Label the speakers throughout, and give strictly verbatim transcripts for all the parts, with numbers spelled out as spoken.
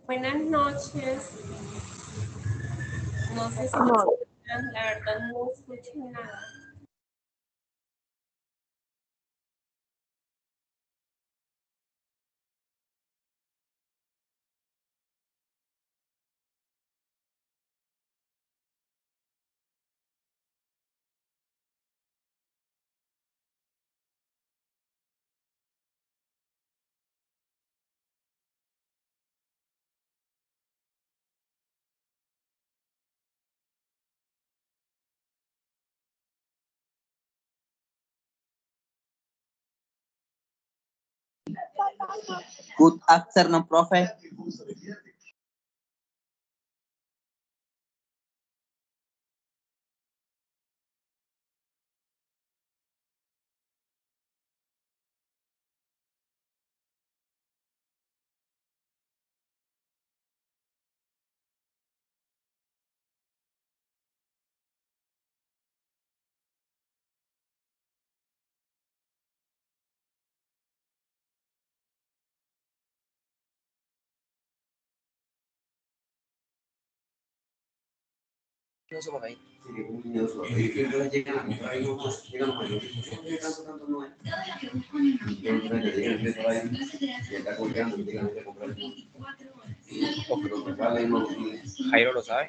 Speaker 1: Buenas noches. No sé si me escuchan, la verdad no escuché nada.
Speaker 2: Good afternoon, profe.
Speaker 3: Jairo lo sabe.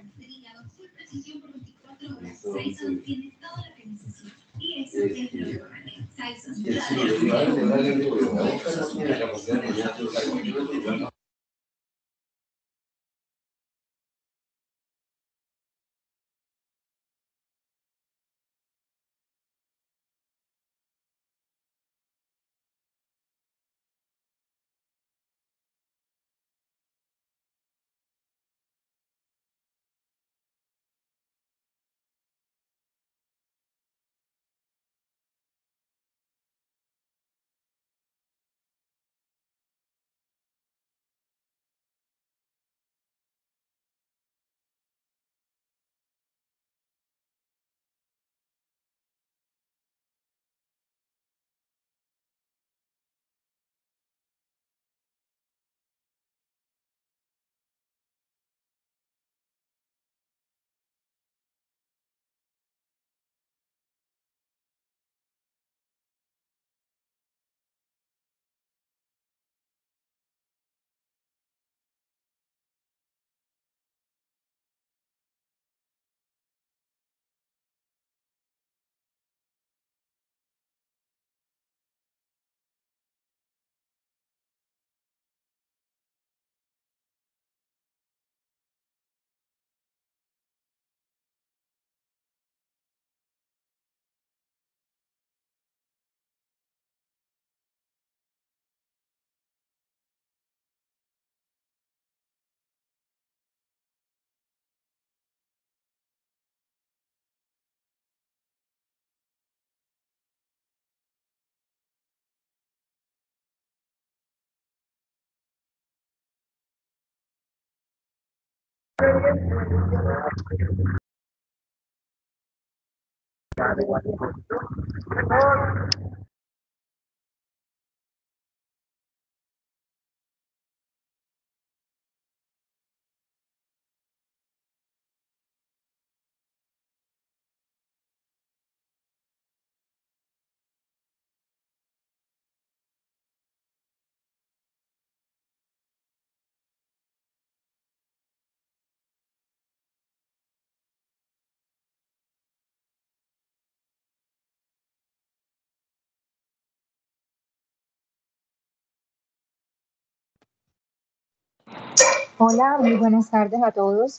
Speaker 4: Hola, muy buenas tardes a todos.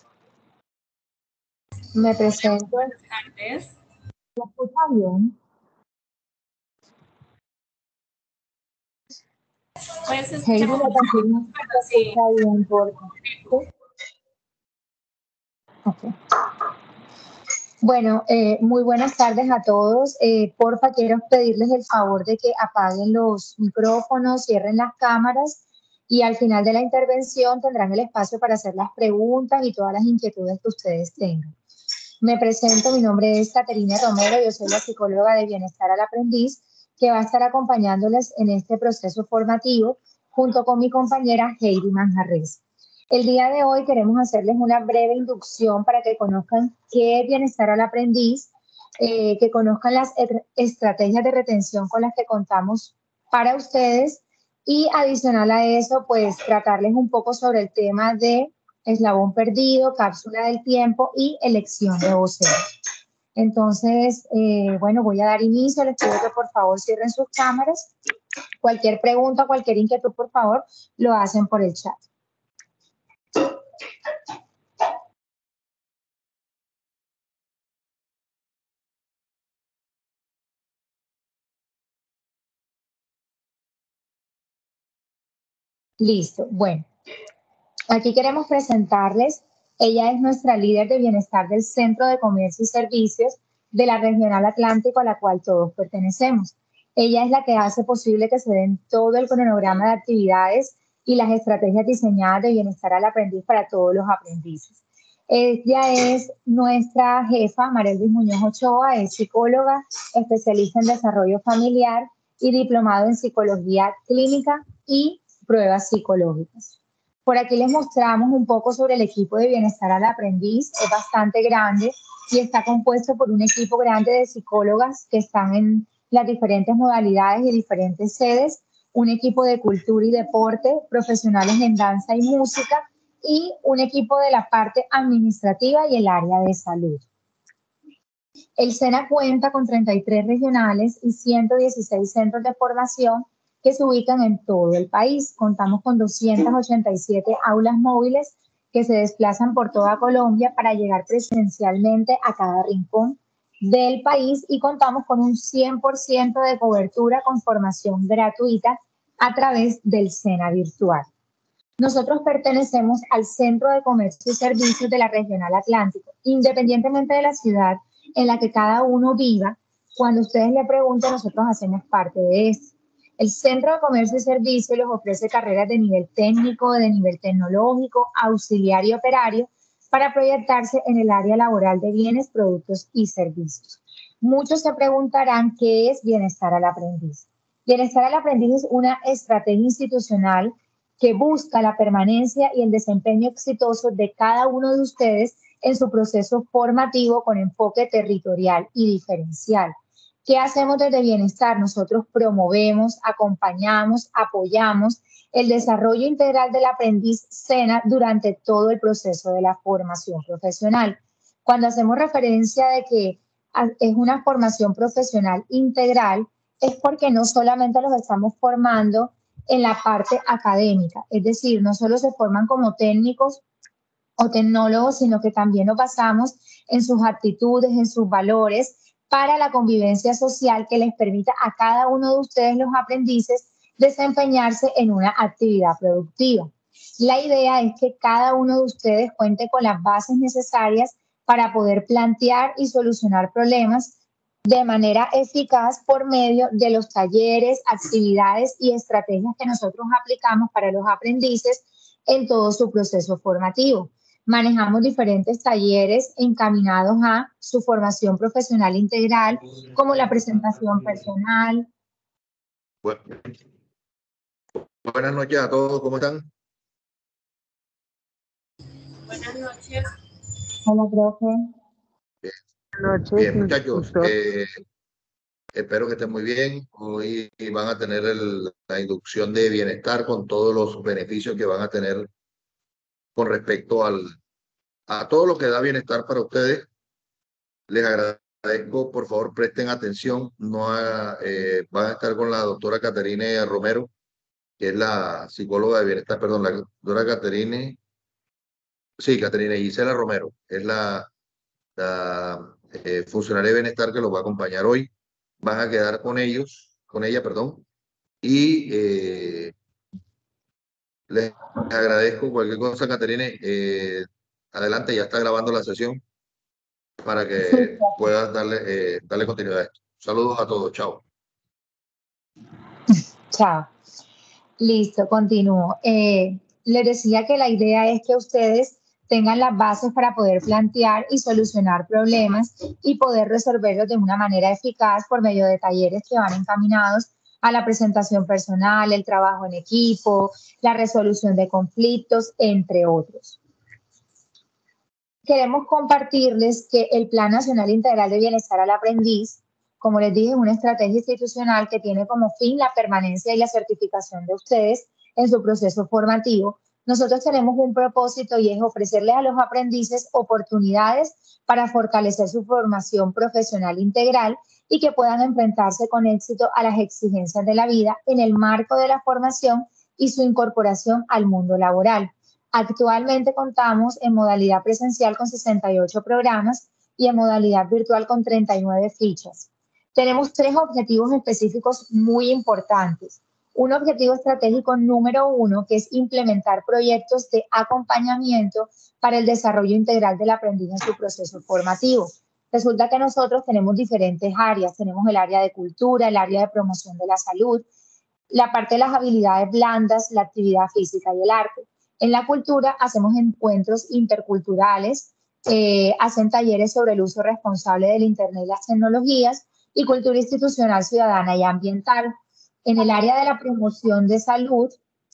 Speaker 4: Me presento.
Speaker 1: Buenas tardes.
Speaker 4: ¿Me escucha bien?
Speaker 1: Pues
Speaker 4: Heidi,
Speaker 1: escuchamos
Speaker 4: me confirma si
Speaker 1: pero
Speaker 4: se
Speaker 1: sí.
Speaker 4: escucha bien, por favor. ¿Sí? Okay. Bueno, eh, muy buenas tardes a todos. Eh, porfa, quiero pedirles el favor de que apaguen los micrófonos, cierren las cámaras y al final de la intervención tendrán el espacio para hacer las preguntas y todas las inquietudes que ustedes tengan. Me presento, mi nombre es Caterina Romero, yo soy la psicóloga de Bienestar al Aprendiz que va a estar acompañándoles en este proceso formativo junto con mi compañera Heidi Manjarres. El día de hoy queremos hacerles una breve inducción para que conozcan qué es Bienestar al Aprendiz, eh, que conozcan las estrategias de retención con las que contamos para ustedes y adicional a eso, pues tratarles un poco sobre el tema de eslabón perdido, cápsula del tiempo y elección de vocero. Entonces, eh, bueno, voy a dar inicio. Les pido que por favor cierren sus cámaras. Cualquier pregunta, cualquier inquietud, por favor, lo hacen por el chat. Listo. Bueno, aquí queremos presentarles. Ella es nuestra líder de bienestar del Centro de Comercio y Servicios de la Regional Atlántico, a la cual todos pertenecemos. Ella es la que hace posible que se den todo el cronograma de actividades y las estrategias diseñadas de bienestar al aprendiz para todos los aprendices. Ella es nuestra jefa, Marelvis Muñoz Ochoa, es psicóloga, especialista en desarrollo familiar y diplomado en psicología clínica y pruebas psicológicas. Por aquí les mostramos un poco sobre el equipo de bienestar al aprendiz. Es bastante grande y está compuesto por un equipo grande de psicólogas que están en las diferentes modalidades y diferentes sedes, un equipo de cultura y deporte, profesionales en danza y música y un equipo de la parte administrativa y el área de salud. El SENA cuenta con treinta y tres regionales y ciento dieciséis centros de formación que se ubican en todo el país. Contamos con doscientas ochenta y siete aulas móviles que se desplazan por toda Colombia para llegar presencialmente a cada rincón del país y contamos con un cien por ciento de cobertura con formación gratuita a través del SENA virtual. Nosotros pertenecemos al Centro de Comercio y Servicios de la Regional Atlántico. Independientemente de la ciudad en la que cada uno viva, cuando ustedes le pregunten, nosotros hacemos parte de esto. El Centro de Comercio y Servicios les ofrece carreras de nivel técnico, de nivel tecnológico, auxiliar y operario para proyectarse en el área laboral de bienes, productos y servicios. Muchos se preguntarán qué es Bienestar al Aprendiz. Bienestar al Aprendiz es una estrategia institucional que busca la permanencia y el desempeño exitoso de cada uno de ustedes en su proceso formativo con enfoque territorial y diferencial. ¿Qué hacemos desde Bienestar? Nosotros promovemos, acompañamos, apoyamos el desarrollo integral del aprendiz SENA durante todo el proceso de la formación profesional. Cuando hacemos referencia de que es una formación profesional integral, es porque no solamente los estamos formando en la parte académica, es decir, no solo se forman como técnicos o tecnólogos, sino que también nos basamos en sus actitudes, en sus valores, para la convivencia social que les permita a cada uno de ustedes, los aprendices, desempeñarse en una actividad productiva. La idea es que cada uno de ustedes cuente con las bases necesarias para poder plantear y solucionar problemas de manera eficaz por medio de los talleres, actividades y estrategias que nosotros aplicamos para los aprendices en todo su proceso formativo. Manejamos diferentes talleres encaminados a su formación profesional integral, como la presentación personal.
Speaker 5: Bueno, buenas noches a todos, ¿cómo están?
Speaker 1: Buenas noches.
Speaker 4: Hola, profe.
Speaker 5: Bien,
Speaker 6: Buenas noches,
Speaker 5: bien muchachos, eh, espero que estén muy bien. Hoy van a tener el, la inducción de bienestar con todos los beneficios que van a tener con respecto al a todo lo que da bienestar para ustedes. Les agradezco, por favor, presten atención. No ha, eh, van a estar con la doctora Caterine Romero, que es la psicóloga de bienestar, perdón, la doctora Caterine, sí, Caterine Gisela Romero, es la, la eh, funcionaria de bienestar que los va a acompañar hoy. Van a quedar con ellos, con ella, perdón, y eh, les agradezco cualquier cosa, Caterine. Eh, adelante, ya está grabando la sesión para que
Speaker 4: Sí,
Speaker 5: puedas darle, eh, darle continuidad a esto. Saludos a todos, chao.
Speaker 4: Chao. Listo, continúo. Eh, les decía que la idea es que ustedes tengan las bases para poder plantear y solucionar problemas y poder resolverlos de una manera eficaz por medio de talleres que van encaminados a la presentación personal, el trabajo en equipo, la resolución de conflictos, entre otros. Queremos compartirles que el Plan Nacional Integral de Bienestar al Aprendiz, como les dije, es una estrategia institucional que tiene como fin la permanencia y la certificación de ustedes en su proceso formativo. Nosotros tenemos un propósito y es ofrecerles a los aprendices oportunidades para fortalecer su formación profesional integral y que puedan enfrentarse con éxito a las exigencias de la vida en el marco de la formación y su incorporación al mundo laboral. Actualmente contamos en modalidad presencial con sesenta y ocho programas y en modalidad virtual con treinta y nueve fichas. Tenemos tres objetivos específicos muy importantes. Un objetivo estratégico número uno, que es implementar proyectos de acompañamiento para el desarrollo integral del aprendiz en su proceso formativo. Resulta que nosotros tenemos diferentes áreas. Tenemos el área de cultura, el área de promoción de la salud, la parte de las habilidades blandas, la actividad física y el arte. En la cultura hacemos encuentros interculturales, eh, hacen talleres sobre el uso responsable del Internet y las tecnologías y cultura institucional, ciudadana y ambiental. En el área de la promoción de salud,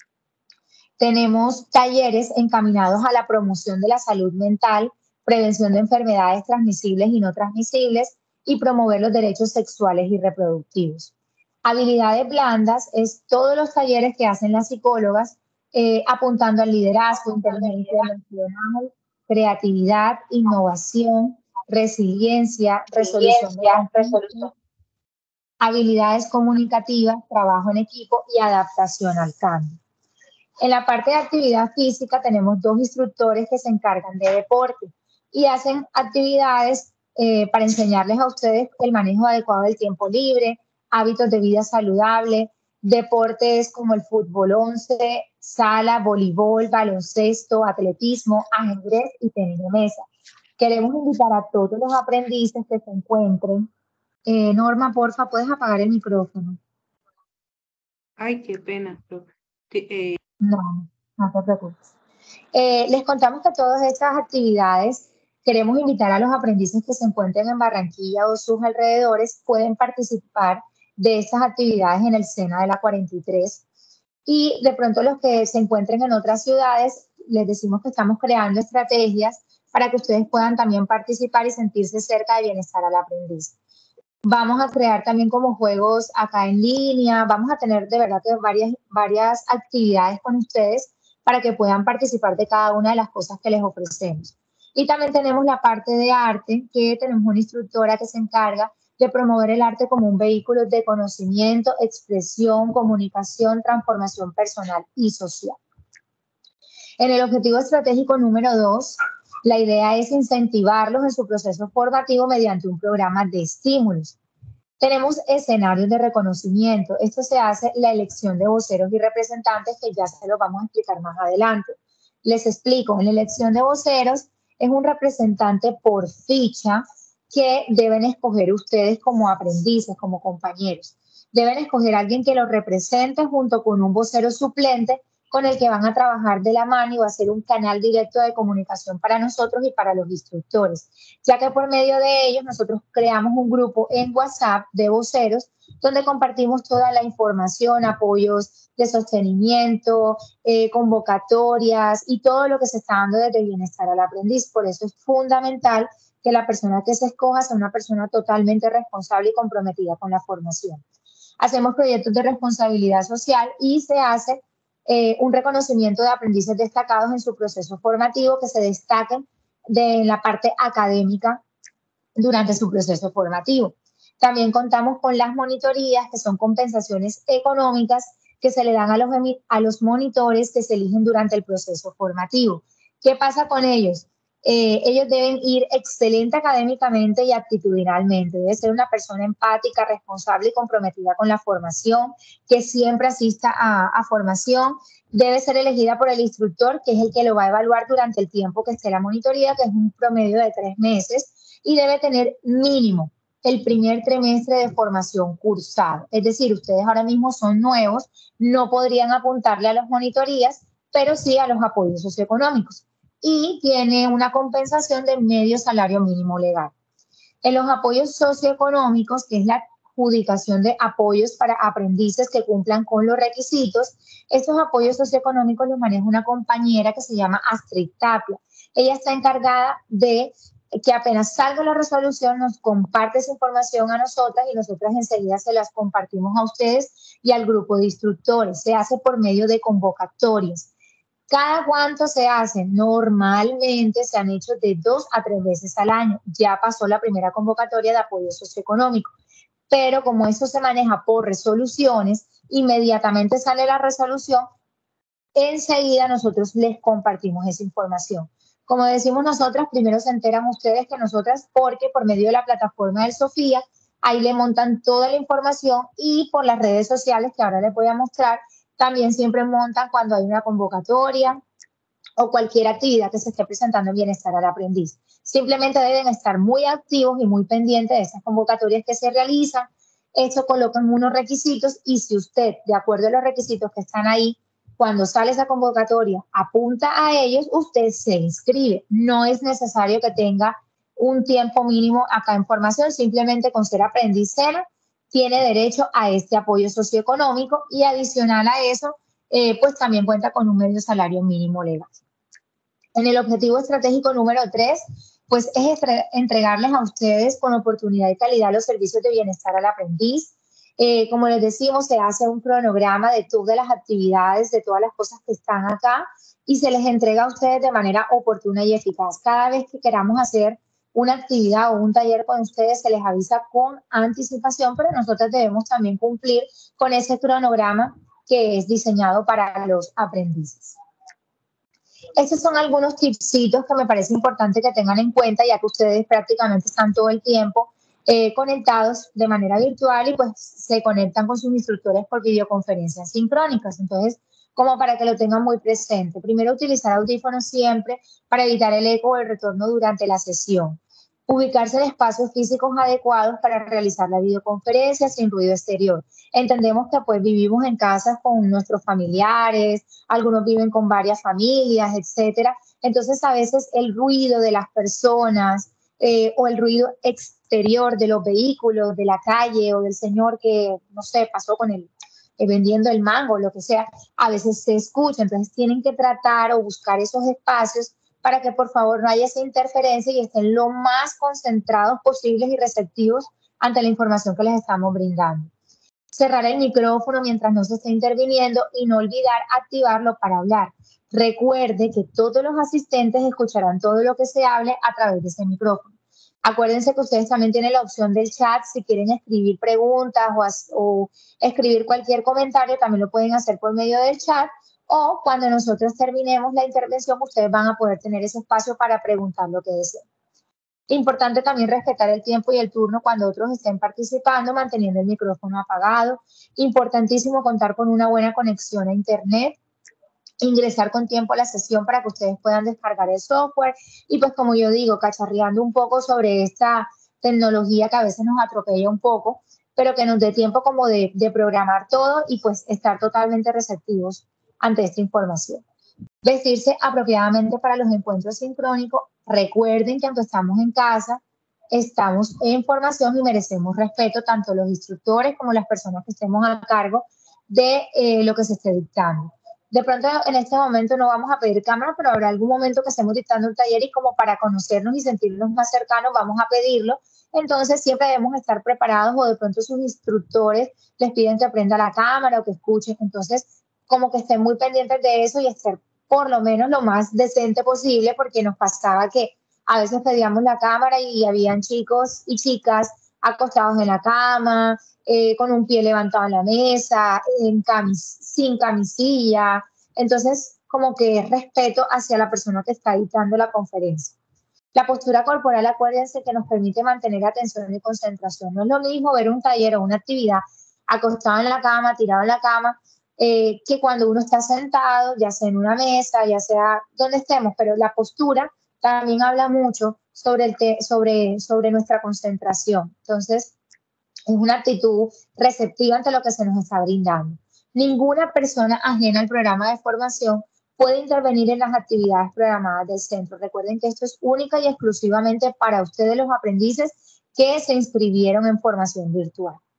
Speaker 4: tenemos talleres encaminados a la promoción de la salud mental, prevención de enfermedades transmisibles y no transmisibles y promover los derechos sexuales y reproductivos. Habilidades blandas es todos los talleres que hacen las psicólogas eh, apuntando al liderazgo, inteligencia emocional, creatividad, innovación, resiliencia, resolución de conflictos, habilidades comunicativas, trabajo en equipo y adaptación al cambio. En la parte de actividad física tenemos dos instructores que se encargan de deporte y hacen actividades eh, para enseñarles a ustedes el manejo adecuado del tiempo libre, hábitos de vida saludable, deportes como el fútbol once, sala, voleibol, baloncesto, atletismo, ajedrez y tenis de mesa. Queremos invitar a todos los aprendices que se encuentren. Eh, Norma, porfa, ¿puedes apagar el micrófono?
Speaker 1: Ay, qué pena. Eh...
Speaker 4: No, no te preocupes. Eh, les contamos que todas estas actividades queremos invitar a los aprendices que se encuentren en Barranquilla o sus alrededores, pueden participar de estas actividades en el SENA de la cuarenta y tres. Y de pronto los que se encuentren en otras ciudades, les decimos que estamos creando estrategias para que ustedes puedan también participar y sentirse cerca de bienestar al aprendiz. Vamos a crear también como juegos acá en línea, vamos a tener de verdad que varias, varias actividades con ustedes para que puedan participar de cada una de las cosas que les ofrecemos. Y también tenemos la parte de arte, que tenemos una instructora que se encarga de promover el arte como un vehículo de conocimiento, expresión, comunicación, transformación personal y social. En el objetivo estratégico número dos, la idea es incentivarlos en su proceso formativo mediante un programa de estímulos. Tenemos escenarios de reconocimiento. Esto se hace la elección de voceros y representantes, que ya se los vamos a explicar más adelante. Les explico, en la elección de voceros es un representante por ficha que deben escoger ustedes como aprendices, como compañeros. Deben escoger a alguien que los represente junto con un vocero suplente con el que van a trabajar de la mano y va a ser un canal directo de comunicación para nosotros y para los instructores, ya que por medio de ellos nosotros creamos un grupo en WhatsApp de voceros donde compartimos toda la información, apoyos de sostenimiento, eh, convocatorias y todo lo que se está dando desde bienestar al aprendiz. Por eso es fundamental que la persona que se escoja sea una persona totalmente responsable y comprometida con la formación. Hacemos proyectos de responsabilidad social y se hace Eh, un reconocimiento de aprendices destacados en su proceso formativo que se destaquen de la parte académica durante su proceso formativo. También contamos con las monitorías, que son compensaciones económicas que se le dan a los, a los monitores que se eligen durante el proceso formativo. ¿Qué pasa con ellos? Eh, ellos deben ir excelente académicamente y actitudinalmente. Debe ser una persona empática, responsable y comprometida con la formación, que siempre asista a, a formación. Debe ser elegida por el instructor, que es el que lo va a evaluar durante el tiempo que esté la monitoría, que es un promedio de tres meses, y debe tener mínimo el primer trimestre de formación cursado. Es decir, ustedes ahora mismo son nuevos, no podrían apuntarle a las monitorías, pero sí a los apoyos socioeconómicos. Y tiene una compensación de medio salario mínimo legal. En los apoyos socioeconómicos, que es la adjudicación de apoyos para aprendices que cumplan con los requisitos. Estos apoyos socioeconómicos los maneja una compañera que se llama Astrid Tapia. Ella está encargada de que apenas salga la resolución nos comparte esa información a nosotras y nosotras enseguida se las compartimos a ustedes y al grupo de instructores. Se hace por medio de convocatorias. ¿Cada cuánto se hacen? Normalmente se han hecho de dos a tres veces al año. Ya pasó la primera convocatoria de apoyo socioeconómico. Pero como eso se maneja por resoluciones, inmediatamente sale la resolución, enseguida nosotros les compartimos esa información. Como decimos nosotras, primero se enteran ustedes que nosotras, porque por medio de la plataforma del Sofía, ahí le montan toda la información y por las redes sociales que ahora les voy a mostrar, también siempre montan cuando hay una convocatoria o cualquier actividad que se esté presentando en Bienestar al Aprendiz. Simplemente deben estar muy activos y muy pendientes de esas convocatorias que se realizan. Esto colocan unos requisitos y si usted, de acuerdo a los requisitos que están ahí, cuando sale esa convocatoria, apunta a ellos, usted se inscribe. No es necesario que tenga un tiempo mínimo acá en formación, simplemente con ser aprendizera tiene derecho a este apoyo socioeconómico y adicional a eso, eh, pues también cuenta con un medio salario mínimo legal. En el objetivo estratégico número tres, pues es entregarles a ustedes con oportunidad y calidad los servicios de bienestar al aprendiz. Eh, como les decimos, se hace un cronograma de todas las actividades, de todas las cosas que están acá y se les entrega a ustedes de manera oportuna y eficaz. Cada vez que queramos hacer una actividad o un taller con ustedes, se les avisa con anticipación, pero nosotros debemos también cumplir con ese cronograma que es diseñado para los aprendices. Estos son algunos tipsitos que me parece importante que tengan en cuenta, ya que ustedes prácticamente están todo el tiempo Eh, conectados de manera virtual y pues se conectan con sus instructores por videoconferencias sincrónicas. Entonces, como para que lo tengan muy presente. Primero, utilizar audífonos siempre para evitar el eco o el retorno durante la sesión. Ubicarse en espacios físicos adecuados para realizar la videoconferencia sin ruido exterior. Entendemos que pues vivimos en casas con nuestros familiares, algunos viven con varias familias, etcétera. Entonces, a veces el ruido de las personas eh, o el ruido exterior de los vehículos, de la calle o del señor que, no sé, pasó con el, eh, vendiendo el mango, lo que sea, a veces se escucha. Entonces tienen que tratar o buscar esos espacios para que por favor no haya esa interferencia y estén lo más concentrados posibles y receptivos ante la información que les estamos brindando. Cerrar el micrófono mientras no se esté interviniendo y no olvidar activarlo para hablar. Recuerde que todos los asistentes escucharán todo lo que se hable a través de ese micrófono. Acuérdense que ustedes también tienen la opción del chat. Si quieren escribir preguntas o, o escribir cualquier comentario, también lo pueden hacer por medio del chat. O cuando nosotros terminemos la intervención, ustedes van a poder tener ese espacio para preguntar lo que deseen. Importante también respetar el tiempo y el turno cuando otros estén participando, manteniendo el micrófono apagado. Importantísimo contar con una buena conexión a internet. Ingresar con tiempo a la sesión para que ustedes puedan descargar el software. Y pues como yo digo, cacharreando un poco sobre esta tecnología que a veces nos atropella un poco, pero que nos dé tiempo como de, de programar todo y pues estar totalmente receptivos ante esta información. Vestirse apropiadamente para los encuentros sincrónicos. Recuerden que aunque estamos en casa, estamos en formación y merecemos respeto tanto los instructores como las personas que estemos a cargo de eh, lo que se esté dictando. De pronto en este momento no vamos a pedir cámara, pero habrá algún momento que estemos dictando un taller y como para conocernos y sentirnos más cercanos vamos a pedirlo. Entonces siempre debemos estar preparados o de pronto sus instructores les piden que prenda la cámara o que escuchen. Entonces como que estén muy pendientes de eso y estar por lo menos lo más decente posible, porque nos pasaba que a veces pedíamos la cámara y habían chicos y chicas acostados en la cama, eh, con un pie levantado en la mesa, en camis sin camisilla. Entonces, como que respeto hacia la persona que está dictando la conferencia. La postura corporal, acuérdense que nos permite mantener atención y concentración. No es lo mismo ver un taller o una actividad acostado en la cama, tirado en la cama, eh, que cuando uno está sentado, ya sea en una mesa, ya sea donde estemos, pero la postura también habla mucho sobre, el te sobre, sobre nuestra concentración. Entonces, es una actitud receptiva ante lo que se nos está brindando. Ninguna persona ajena al programa de formación puede intervenir en las actividades programadas del centro. Recuerden que esto es única y exclusivamente para ustedes los aprendices que se inscribieron en formación virtual.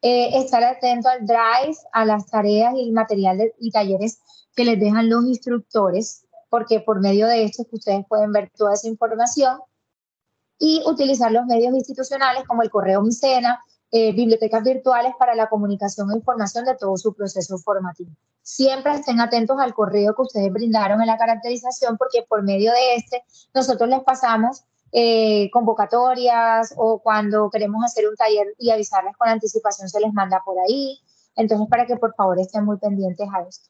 Speaker 4: Eh, estar atento al Drive, a las tareas y el material de, y talleres que les dejan los instructores, porque por medio de esto que ustedes pueden ver toda esa información, y utilizar los medios institucionales como el correo Micena, eh, bibliotecas virtuales para la comunicación e información de todo su proceso formativo. Siempre estén atentos al correo que ustedes brindaron en la caracterización, porque por medio de este nosotros les pasamos eh, convocatorias, o cuando queremos hacer un taller y avisarles con anticipación se les manda por ahí. Entonces, para que por favor estén muy pendientes a esto.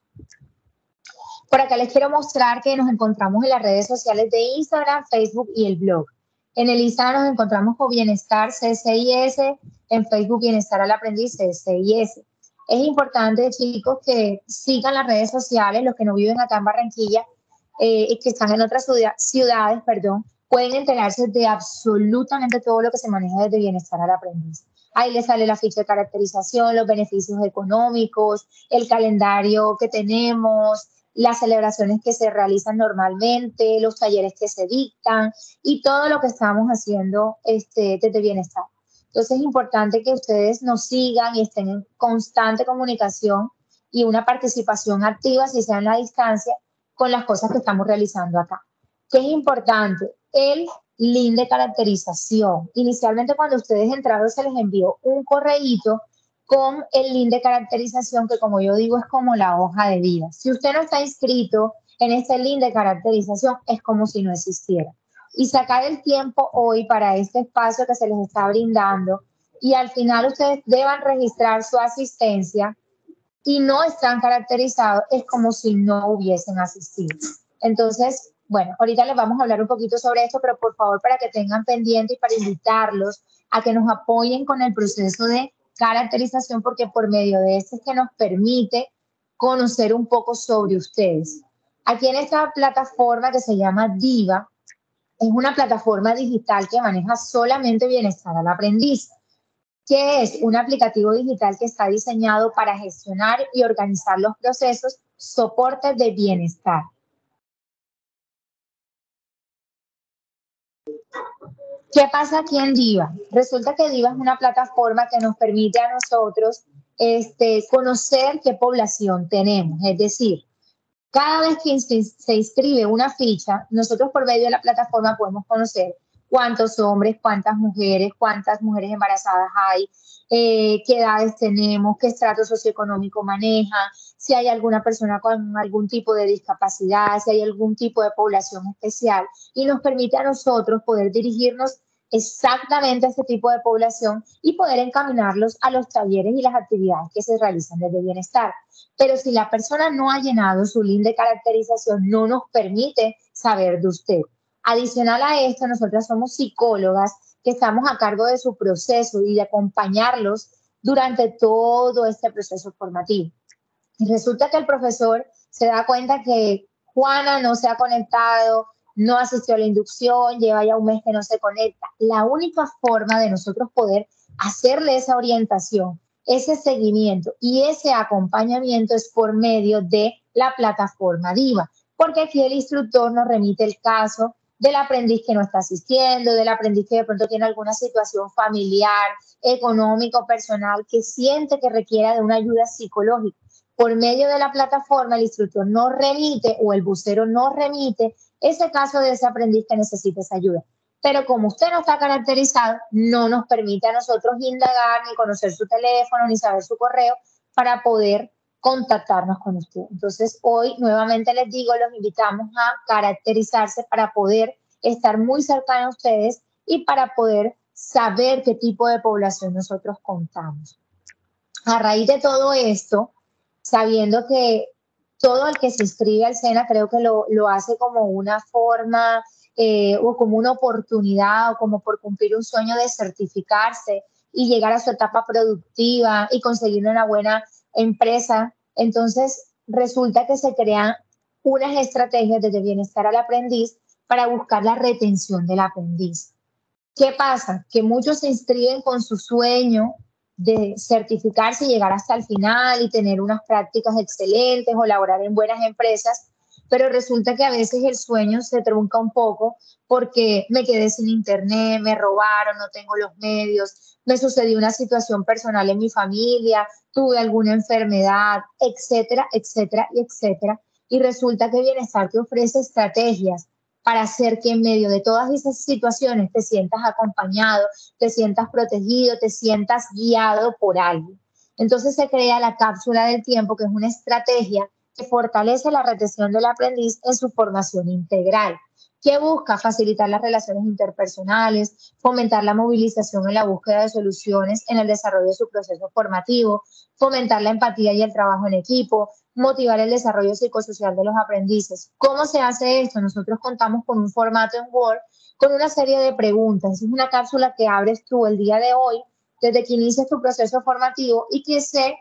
Speaker 4: Por acá les quiero mostrar que nos encontramos en las redes sociales de Instagram, Facebook y el blog. En el Instagram nos encontramos con Bienestar C C I S, en Facebook Bienestar al Aprendiz C C I S. Es importante, chicos, que sigan las redes sociales. Los que no viven acá en Barranquilla eh, y que están en otras ciudades, perdón, pueden enterarse de absolutamente todo lo que se maneja desde Bienestar al Aprendiz. Ahí les sale la ficha de caracterización, los beneficios económicos, el calendario que tenemos, las celebraciones que se realizan normalmente, los talleres que se dictan y todo lo que estamos haciendo este, desde Bienestar. Entonces es importante que ustedes nos sigan y estén en constante comunicación y una participación activa, si sea en la distancia, con las cosas que estamos realizando acá. ¿Qué es importante? El link de caracterización. Inicialmente, cuando ustedes entraron, se les envió un correíto con el link de caracterización, que como yo digo es como la hoja de vida. Si usted no está inscrito en este link de caracterización, es como si no existiera. Y sacar el tiempo hoy para este espacio que se les está brindando, y al final ustedes deban registrar su asistencia y no están caracterizados, es como si no hubiesen asistido. Entonces, bueno, ahorita les vamos a hablar un poquito sobre esto, pero por favor, para que tengan pendiente y para invitarlos a que nos apoyen con el proceso de caracterización, porque por medio de esto es que nos permite conocer un poco sobre ustedes. Aquí en esta plataforma que se llama Diva, es una plataforma digital que maneja solamente Bienestar al Aprendiz, que es un aplicativo digital que está diseñado para gestionar y organizar los procesos, soportes de bienestar. ¿Qué pasa aquí en Diva? Resulta que Diva es una plataforma que nos permite a nosotros este, conocer qué población tenemos. Es decir, cada vez que se inscribe una ficha, nosotros por medio de la plataforma podemos conocer cuántos hombres, cuántas mujeres, cuántas mujeres embarazadas hay, eh, qué edades tenemos, qué estrato socioeconómico maneja, si hay alguna persona con algún tipo de discapacidad, si hay algún tipo de población especial, y nos permite a nosotros poder dirigirnos exactamente a este tipo de población y poder encaminarlos a los talleres y las actividades que se realizan desde Bienestar. Pero si la persona no ha llenado su link de caracterización, no nos permite saber de usted. Adicional a esto, nosotras somos psicólogas que estamos a cargo de su proceso y de acompañarlos durante todo este proceso formativo. Y resulta que el profesor se da cuenta que Juana no se ha conectado, no asistió a la inducción, lleva ya un mes que no se conecta. La única forma de nosotros poder hacerle esa orientación, ese seguimiento y ese acompañamiento es por medio de la plataforma Diva, porque aquí el instructor nos remite el caso del aprendiz que no está asistiendo, del aprendiz que de pronto tiene alguna situación familiar, económico, personal, que siente que requiera de una ayuda psicológica. Por medio de la plataforma, el instructor nos remite o el vocero nos remite ese caso de ese aprendiz que necesita esa ayuda. Pero como usted no está caracterizado, no nos permite a nosotros indagar, ni conocer su teléfono, ni saber su correo para poder contactarnos con usted. Entonces, hoy nuevamente les digo, los invitamos a caracterizarse para poder estar muy cercanos a ustedes y para poder saber qué tipo de población nosotros contamos. A raíz de todo esto, sabiendo que todo el que se inscribe al SENA creo que lo, lo hace como una forma eh, o como una oportunidad o como por cumplir un sueño de certificarse y llegar a su etapa productiva y conseguir una buena empresa. Entonces resulta que se crean unas estrategias desde Bienestar al Aprendiz para buscar la retención del aprendiz. ¿Qué pasa? Que muchos se inscriben con su sueño de certificarse y llegar hasta el final y tener unas prácticas excelentes o laborar en buenas empresas, pero resulta que a veces el sueño se trunca un poco porque me quedé sin internet, me robaron, no tengo los medios, me sucedió una situación personal en mi familia, tuve alguna enfermedad, etcétera, etcétera, y etcétera. Y resulta que Bienestar te ofrece estrategias para hacer que en medio de todas esas situaciones te sientas acompañado, te sientas protegido, te sientas guiado por alguien. Entonces se crea la cápsula del tiempo, que es una estrategia que fortalece la retención del aprendiz en su formación integral, que busca facilitar las relaciones interpersonales, fomentar la movilización en la búsqueda de soluciones en el desarrollo de su proceso formativo, fomentar la empatía y el trabajo en equipo, motivar el desarrollo psicosocial de los aprendices. ¿Cómo se hace esto? Nosotros contamos con un formato en Word con una serie de preguntas. Es una cápsula que abres tú el día de hoy, desde que inicias tu proceso formativo, y que se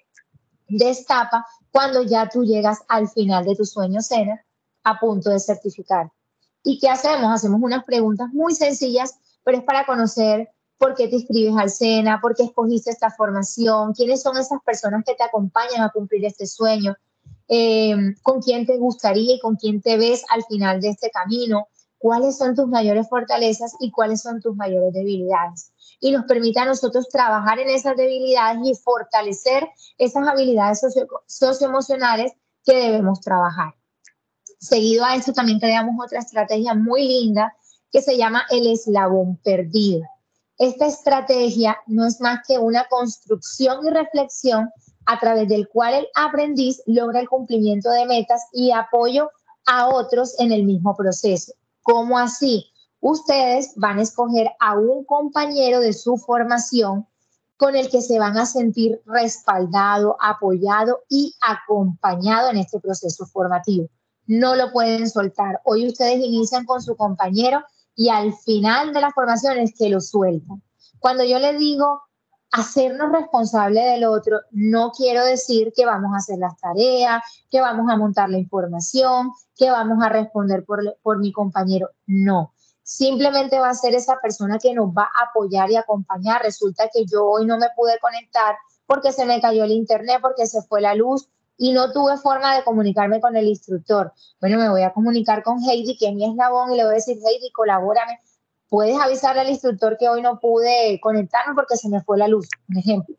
Speaker 4: destapa cuando ya tú llegas al final de tu sueño SENA a punto de certificar. ¿Y qué hacemos? Hacemos unas preguntas muy sencillas, pero es para conocer por qué te inscribes al SENA, por qué escogiste esta formación, quiénes son esas personas que te acompañan a cumplir este sueño, eh, con quién te gustaría y con quién te ves al final de este camino, cuáles son tus mayores fortalezas y cuáles son tus mayores debilidades. Y nos permite a nosotros trabajar en esas debilidades y fortalecer esas habilidades socio socioemocionales que debemos trabajar. Seguido a esto también creamos otra estrategia muy linda que se llama el eslabón perdido. Esta estrategia no es más que una construcción y reflexión a través del cual el aprendiz logra el cumplimiento de metas y apoyo a otros en el mismo proceso. ¿Cómo así? Ustedes van a escoger a un compañero de su formación con el que se van a sentir respaldado, apoyado y acompañado en este proceso formativo. No lo pueden soltar. Hoy ustedes inician con su compañero y al final de la formación es que lo sueltan. Cuando yo les digo hacernos responsables del otro, no quiero decir que vamos a hacer las tareas, que vamos a montar la información, que vamos a responder por, por mi compañero. No. Simplemente va a ser esa persona que nos va a apoyar y acompañar. Resulta que yo hoy no me pude conectar porque se me cayó el internet, porque se fue la luz y no tuve forma de comunicarme con el instructor. Bueno, me voy a comunicar con Heidi, que es mi eslabón, y le voy a decir, Heidi, colabórame. Puedes avisarle al instructor que hoy no pude conectarme porque se me fue la luz, un ejemplo.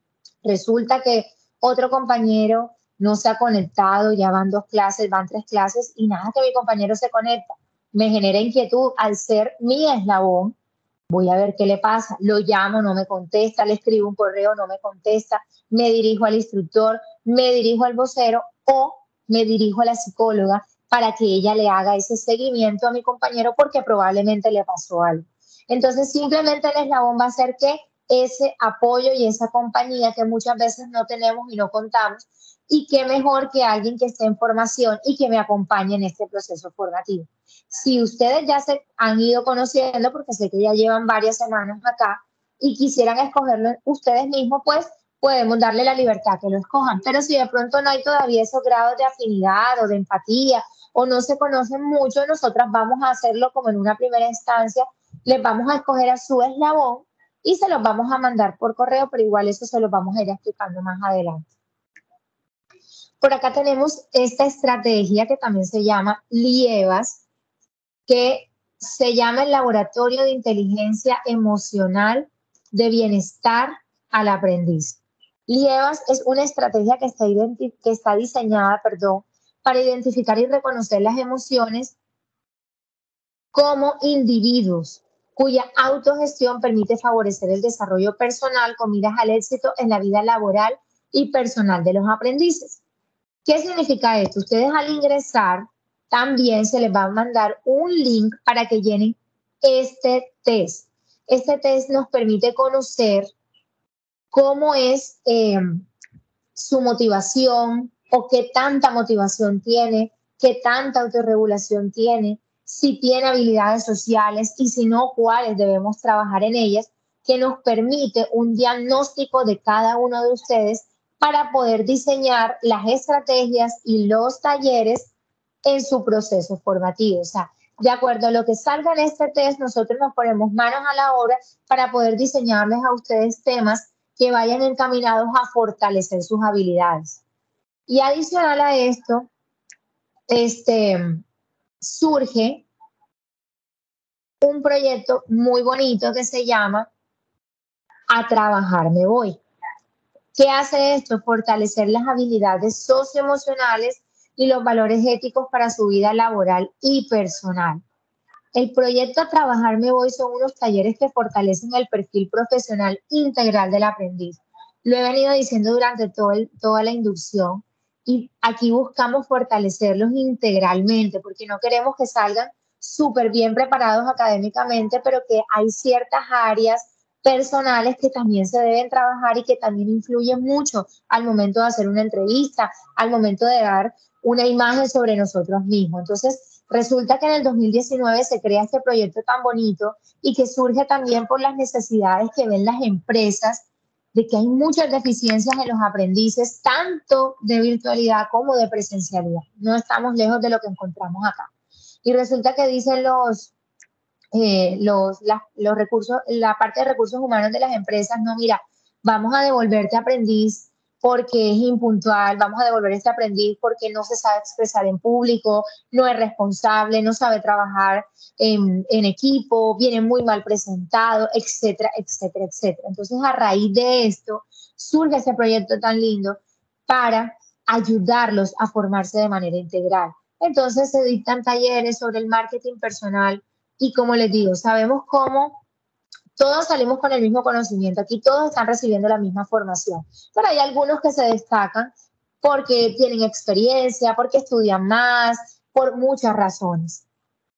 Speaker 4: Resulta que otro compañero no se ha conectado, ya van dos clases, van tres clases y nada que mi compañero se conecta. Me genera inquietud al ser mi eslabón. Voy a ver qué le pasa. Lo llamo, no me contesta, le escribo un correo, no me contesta, me dirijo al instructor, me dirijo al vocero o me dirijo a la psicóloga para que ella le haga ese seguimiento a mi compañero porque probablemente le pasó algo. Entonces, simplemente el eslabón va a ser que ese apoyo y esa compañía que muchas veces no tenemos y no contamos, y qué mejor que alguien que esté en formación y que me acompañe en este proceso formativo. Si ustedes ya se han ido conociendo, porque sé que ya llevan varias semanas acá y quisieran escogerlo ustedes mismos, pues podemos darle la libertad que lo escojan. Pero si de pronto no hay todavía esos grados de afinidad o de empatía o no se conocen mucho, nosotras vamos a hacerlo como en una primera instancia. Les vamos a escoger a su eslabón y se los vamos a mandar por correo, pero igual eso se los vamos a ir explicando más adelante. Por acá tenemos esta estrategia que también se llama LIEVAS, que se llama el Laboratorio de Inteligencia Emocional de Bienestar al Aprendiz. LIEVAS es una estrategia que está, que está diseñada, perdón, para identificar y reconocer las emociones como individuos, cuya autogestión permite favorecer el desarrollo personal con miras al éxito en la vida laboral y personal de los aprendices. ¿Qué significa esto? Ustedes al ingresar también se les va a mandar un link para que llenen este test. Este test nos permite conocer cómo es eh, su motivación o qué tanta motivación tiene, qué tanta autorregulación tiene, si tiene habilidades sociales y si no, cuáles debemos trabajar en ellas, que nos permite un diagnóstico de cada uno de ustedes para poder diseñar las estrategias y los talleres en su proceso formativo. O sea, de acuerdo a lo que salga en este test, nosotros nos ponemos manos a la obra para poder diseñarles a ustedes temas que vayan encaminados a fortalecer sus habilidades. Y adicional a esto, este, surge un proyecto muy bonito que se llama A Trabajar Me Voy. ¿Qué hace esto? Fortalecer las habilidades socioemocionales y los valores éticos para su vida laboral y personal. El proyecto A Trabajar Me Voy son unos talleres que fortalecen el perfil profesional integral del aprendiz. Lo he venido diciendo durante todo el, toda la inducción y aquí buscamos fortalecerlos integralmente porque no queremos que salgan súper bien preparados académicamente, pero que hay ciertas áreas personales que también se deben trabajar y que también influyen mucho al momento de hacer una entrevista, al momento de dar una imagen sobre nosotros mismos. Entonces, resulta que en el dos mil diecinueve se crea este proyecto tan bonito y que surge también por las necesidades que ven las empresas de que hay muchas deficiencias en los aprendices, tanto de virtualidad como de presencialidad. No estamos lejos de lo que encontramos acá. Y resulta que dicen los, eh, los, la, los recursos, la parte de recursos humanos de las empresas, no, mira, vamos a devolverte aprendiz porque es impuntual, vamos a devolver este aprendiz porque no se sabe expresar en público, no es responsable, no sabe trabajar en, en equipo, viene muy mal presentado, etcétera, etcétera, etcétera. Entonces, a raíz de esto, surge este proyecto tan lindo para ayudarlos a formarse de manera integral. Entonces, se dictan talleres sobre el marketing personal y, como les digo, sabemos cómo todos salimos con el mismo conocimiento, aquí todos están recibiendo la misma formación, pero hay algunos que se destacan porque tienen experiencia, porque estudian más, por muchas razones.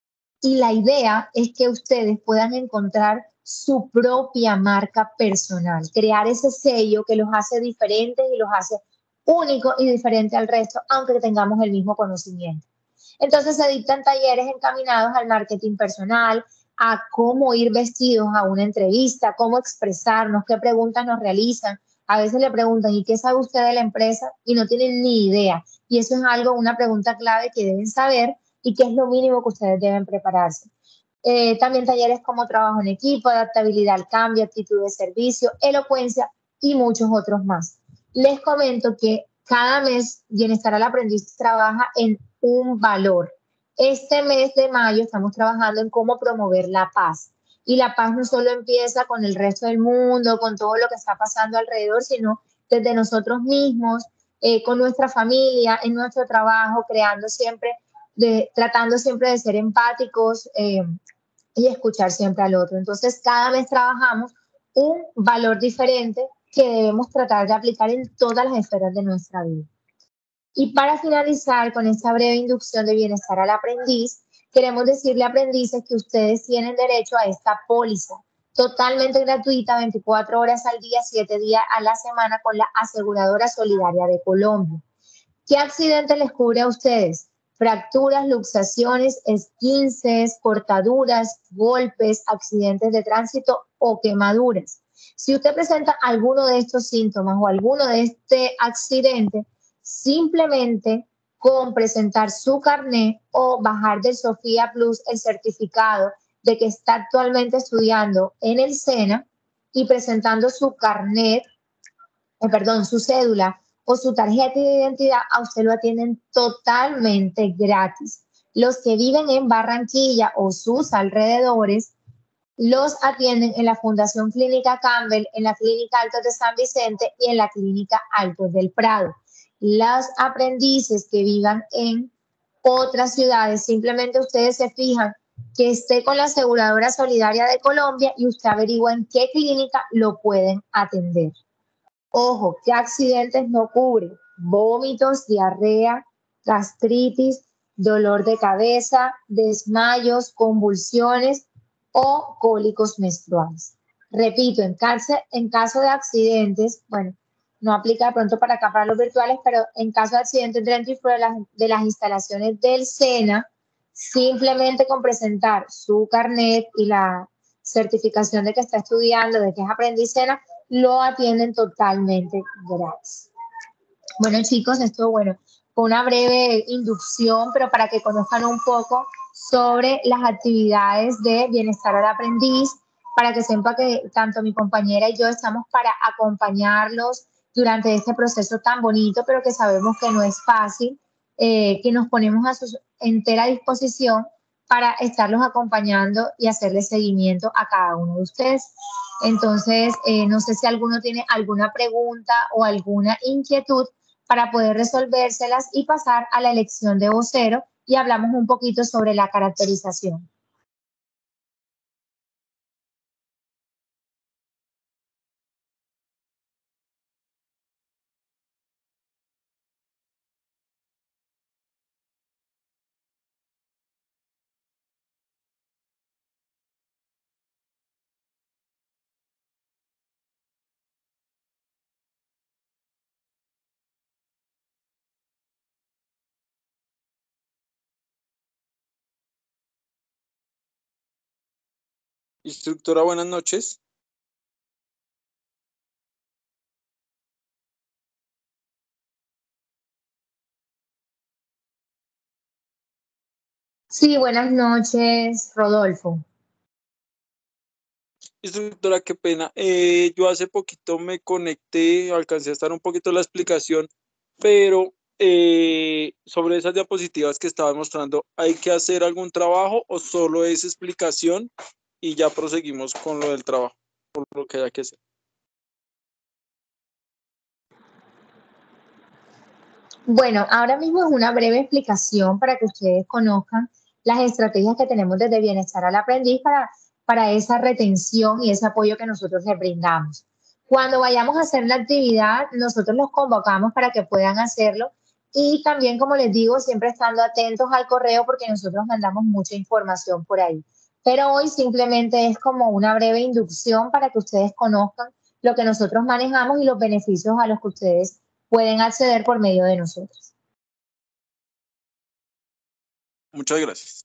Speaker 4: Y la idea es que ustedes puedan encontrar su propia marca personal, crear ese sello que los hace diferentes y los hace únicos y diferentes al resto, aunque tengamos el mismo conocimiento. Entonces se dictan talleres encaminados al marketing personal, a cómo ir vestidos a una entrevista, cómo expresarnos, qué preguntas nos realizan. A veces le preguntan, ¿y qué sabe usted de la empresa? Y no tienen ni idea. Y eso es algo, una pregunta clave que deben saber y que es lo mínimo que ustedes deben prepararse. Eh, también talleres como trabajo en equipo, adaptabilidad al cambio, actitud de servicio, elocuencia y muchos otros más. Les comento que cada mes Bienestar al Aprendiz trabaja en un valor. Este mes de mayo estamos trabajando en cómo promover la paz. Y la paz no solo empieza con el resto del mundo, con todo lo que está pasando alrededor, sino desde nosotros mismos, eh, con nuestra familia, en nuestro trabajo, creando siempre, de, tratando siempre de ser empáticos eh, y escuchar siempre al otro. Entonces, cada mes trabajamos un valor diferente que debemos tratar de aplicar en todas las esferas de nuestra vida. Y para finalizar con esta breve inducción de Bienestar al Aprendiz, queremos decirle a aprendices que ustedes tienen derecho a esta póliza totalmente gratuita, veinticuatro horas al día, siete días a la semana con la Aseguradora Solidaria de Colombia. ¿Qué accidente les cubre a ustedes? Fracturas, luxaciones, esguinces, cortaduras, golpes, accidentes de tránsito o quemaduras. Si usted presenta alguno de estos síntomas o alguno de este accidente, simplemente con presentar su carnet o bajar del Sofía Plus el certificado de que está actualmente estudiando en el SENA y presentando su carnet, eh, perdón, su cédula o su tarjeta de identidad, a usted lo atienden totalmente gratis. Los que viven en Barranquilla o sus alrededores los atienden en la Fundación Clínica Campbell, en la Clínica Altos de San Vicente y en la Clínica Altos del Prado. Los aprendices que vivan en otras ciudades, simplemente ustedes se fijan que esté con la Aseguradora Solidaria de Colombia y usted averigua en qué clínica lo pueden atender. Ojo, ¿qué accidentes no cubre? Vómitos, diarrea, gastritis, dolor de cabeza, desmayos, convulsiones o cólicos menstruales. Repito, en caso, en caso de accidentes, bueno, no aplica de pronto para acá para los virtuales, pero en caso de accidentes dentro y fuera de las, de las instalaciones del SENA, simplemente con presentar su carnet y la certificación de que está estudiando, de que es aprendiz SENA, lo atienden totalmente gratis. Bueno, chicos, esto, bueno, fue una breve inducción, pero para que conozcan un poco sobre las actividades de Bienestar al Aprendiz, para que sepa que tanto mi compañera y yo estamos para acompañarlos durante este proceso tan bonito, pero que sabemos que no es fácil. eh, que nos ponemos a su entera disposición para estarlos acompañando y hacerles seguimiento a cada uno de ustedes. Entonces, eh, no sé si alguno tiene alguna pregunta o alguna inquietud para poder resolvérselas y pasar a la elección de vocero y hablamos un poquito sobre la caracterización.
Speaker 6: Instructora, buenas noches.
Speaker 4: Sí, buenas noches, Rodolfo.
Speaker 6: Instructora, qué pena. Eh, yo hace poquito me conecté, alcancé a estar un poquito la explicación, pero eh, sobre esas diapositivas que estaba mostrando, ¿hay que hacer algún trabajo o solo es explicación y ya proseguimos con lo del trabajo, por lo que haya que hacer?
Speaker 4: Bueno, ahora mismo es una breve explicación para que ustedes conozcan las estrategias que tenemos desde Bienestar al Aprendiz para, para esa retención y ese apoyo que nosotros les brindamos. Cuando vayamos a hacer la actividad, nosotros los convocamos para que puedan hacerlo y también, como les digo, siempre estando atentos al correo porque nosotros mandamos mucha información por ahí. Pero hoy simplemente es como una breve inducción para que ustedes conozcan lo que nosotros manejamos y los beneficios a los que ustedes pueden acceder por medio de nosotros.
Speaker 6: Muchas gracias.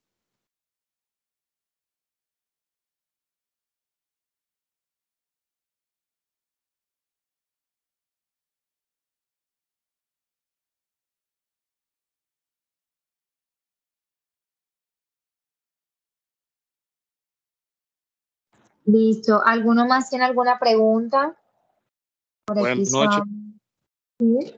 Speaker 4: Listo. ¿Alguno más tiene alguna pregunta? Por aquí
Speaker 3: Buenas noches.
Speaker 4: son... ¿Sí?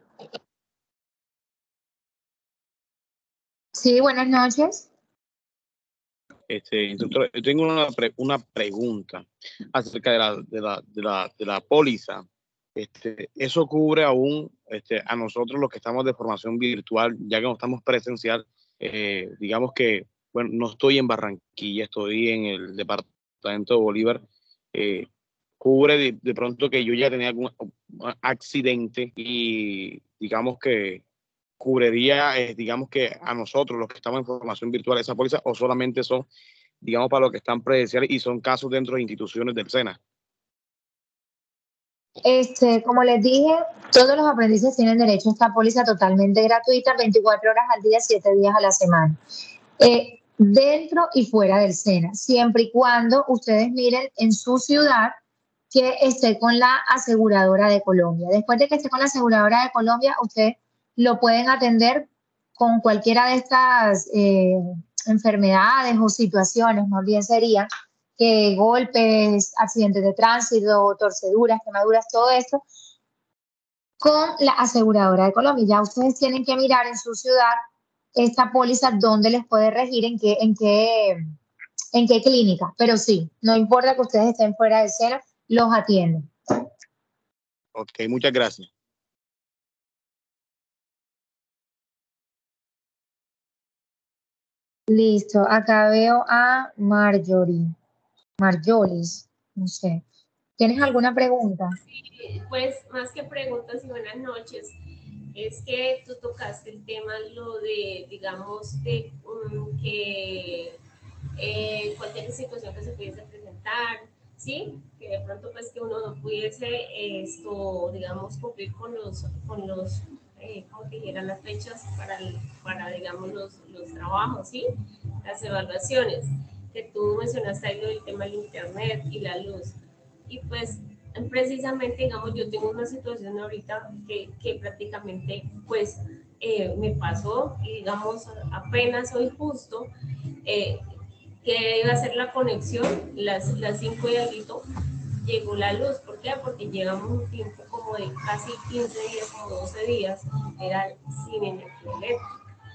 Speaker 4: Sí, buenas noches.
Speaker 3: Este, instructor, yo tengo una, pre- una pregunta acerca de la, de la, de la, de la póliza. Este, ¿eso cubre aún este, a nosotros los que estamos de formación virtual, ya que no estamos presencial? Eh, digamos que, bueno, no estoy en Barranquilla, estoy en el departamento de Bolívar. Eh, ¿cubre de, de pronto que yo ya tenía algún accidente y digamos que cubriría, eh, digamos que a nosotros, los que estamos en formación virtual, esa póliza, o solamente son, digamos, para los que están presenciales y son casos dentro de instituciones del SENA?
Speaker 4: Este, como les dije, todos los aprendices tienen derecho a esta póliza totalmente gratuita, veinticuatro horas al día, siete días a la semana. Eh, dentro y fuera del SENA, siempre y cuando ustedes miren en su ciudad que esté con la aseguradora de Colombia. Después de que esté con la aseguradora de Colombia, ustedes lo pueden atender con cualquiera de estas eh, enfermedades o situaciones, más bien sería que golpes, accidentes de tránsito, torceduras, quemaduras, todo esto, con la aseguradora de Colombia. Ya ustedes tienen que mirar en su ciudad esta póliza dónde les puede regir, en qué, en qué, en qué clínica. Pero sí, no importa que ustedes estén fuera del SENA, los atienden.
Speaker 3: Ok, muchas gracias.
Speaker 4: Listo, acá veo a Marjorie. Marjolis, no sé. ¿Tienes alguna pregunta?
Speaker 1: Sí, pues más que preguntas y buenas noches, es que tú tocaste el tema, lo de, digamos, de um, que eh, cualquier situación que se pudiese presentar, ¿sí? Que de pronto pues que uno no pudiese esto, digamos, cumplir con los, con los eh, como que llegan las fechas para, para digamos, los, los trabajos, ¿sí? Las evaluaciones, que tú mencionaste ahí lo del tema del internet y la luz. Y pues precisamente, digamos, yo tengo una situación ahorita que, que prácticamente pues eh, me pasó y digamos apenas hoy justo eh, que iba a hacer la conexión, las, las cinco y algo, llegó la luz. ¿Por qué? Porque llevamos un tiempo como de casi quince días, como doce días, era sin energía eléctrica.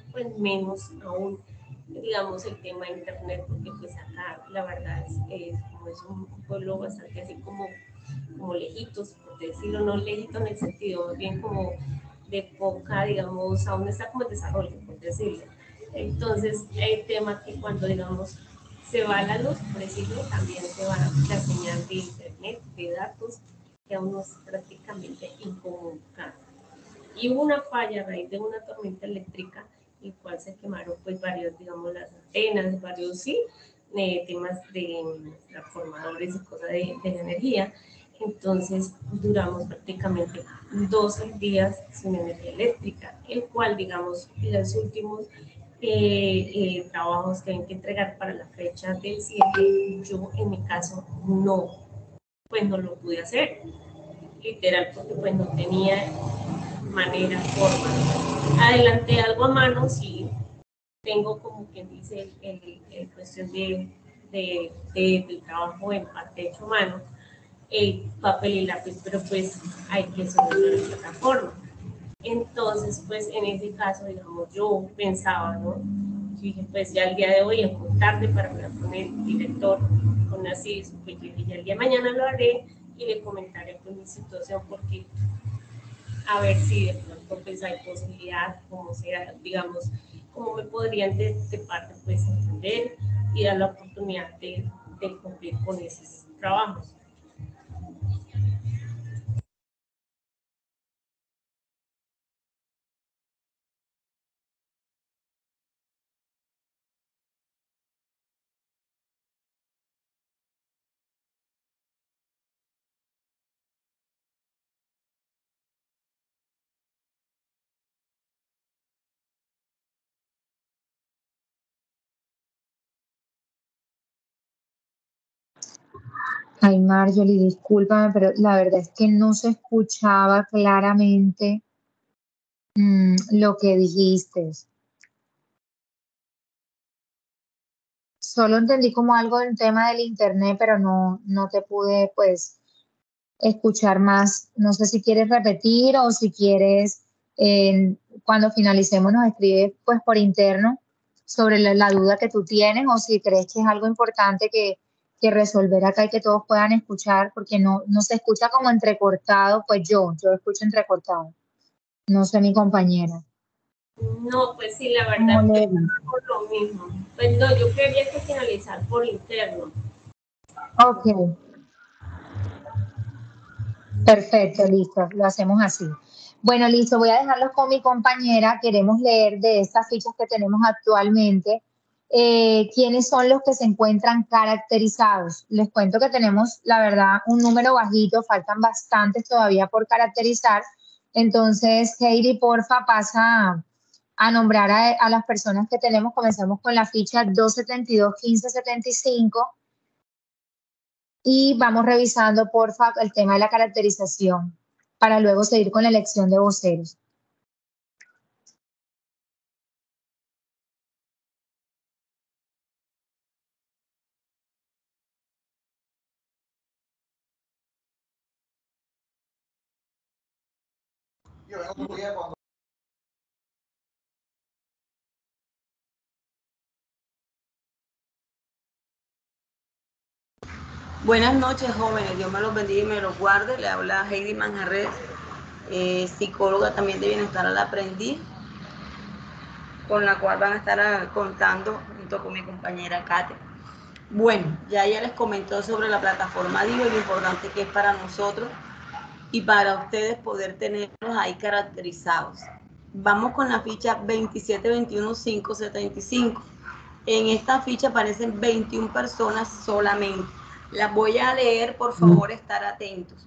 Speaker 1: pues menos aún, digamos, el tema de internet, porque pues acá la verdad es, es, como es un pueblo bastante así como, como lejitos, por decirlo, no lejito en el sentido, más bien como de poca, digamos, aún está como en desarrollo, por decirlo. Entonces, hay tema que cuando, digamos, se va la luz, por decirlo, también se va la señal de internet, de datos, que aún no es prácticamente incomunicable. Y hubo una falla a raíz de una tormenta eléctrica, en cual se quemaron pues varios, digamos, las antenas, varios, sí, eh, temas de transformadores y cosas de, de la energía. Entonces duramos prácticamente doce días sin energía eléctrica, el cual, digamos, los últimos eh, eh, trabajos que hay que entregar para la fecha del cierre, yo en mi caso no, pues no lo pude hacer, literal, porque pues no tenía manera, forma. Adelanté algo a mano, sí, tengo como quien dice el, el, el cuestión de, de, de, del trabajo en parte hecho a mano, el papel y lápiz, pero pues hay que subirlo a la plataforma. Entonces, pues en ese caso, digamos, yo pensaba, ¿no? Yo dije, pues ya el día de hoy es muy tarde para hablar con el director, con así, pues yo dije, ya el día de mañana lo haré y le comentaré pues mi situación, porque a ver si de pronto pues hay posibilidad, como sea, digamos, cómo me podrían de, de parte pues entender y dar la oportunidad de, de cumplir con esos trabajos.
Speaker 4: Ay, Marjorie, discúlpame, pero la verdad es que no se escuchaba claramente mm, lo que dijiste. Solo entendí como algo del tema del internet, pero no, no te pude, pues, escuchar más. No sé si quieres repetir o si quieres, eh, cuando finalicemos, nos escribes, pues, por interno sobre la, la duda que tú tienes o si crees que es algo importante que, que resolver acá y que todos puedan escuchar, porque no, no se escucha como entrecortado, pues yo, yo escucho entrecortado. No sé, mi compañera.
Speaker 1: No, pues sí, la verdad,
Speaker 4: Como
Speaker 1: pues,
Speaker 4: Levi.
Speaker 1: por lo mismo. Pues no, yo quería que finalizar por interno.
Speaker 4: Ok, perfecto, listo, lo hacemos así. Bueno, listo, voy a dejarlos con mi compañera. Queremos leer de estas fichas que tenemos actualmente. Eh, ¿quiénes son los que se encuentran caracterizados? Les cuento que tenemos, la verdad, un número bajito, faltan bastantes todavía por caracterizar. Entonces, Heidi, porfa, pasa a, a nombrar a, a las personas que tenemos. Comenzamos con la ficha doscientos setenta y dos, quince setenta y cinco. Y vamos revisando, porfa, el tema de la caracterización para luego seguir con la elección de voceros.
Speaker 7: Buenas noches, jóvenes. Dios me los bendiga y me los guarde. Le habla Heidi Manjarres, eh, psicóloga también de Bienestar al Aprendiz, con la cual van a estar contando junto con mi compañera Kate. Bueno, ya ella les comentó sobre la plataforma Divo y lo importante que es para nosotros y para ustedes poder tenerlos ahí caracterizados. Vamos con la ficha veintisiete veintiuno cinco setenta y cinco. En esta ficha aparecen veintiuna personas solamente. Las voy a leer, por favor, estar atentos.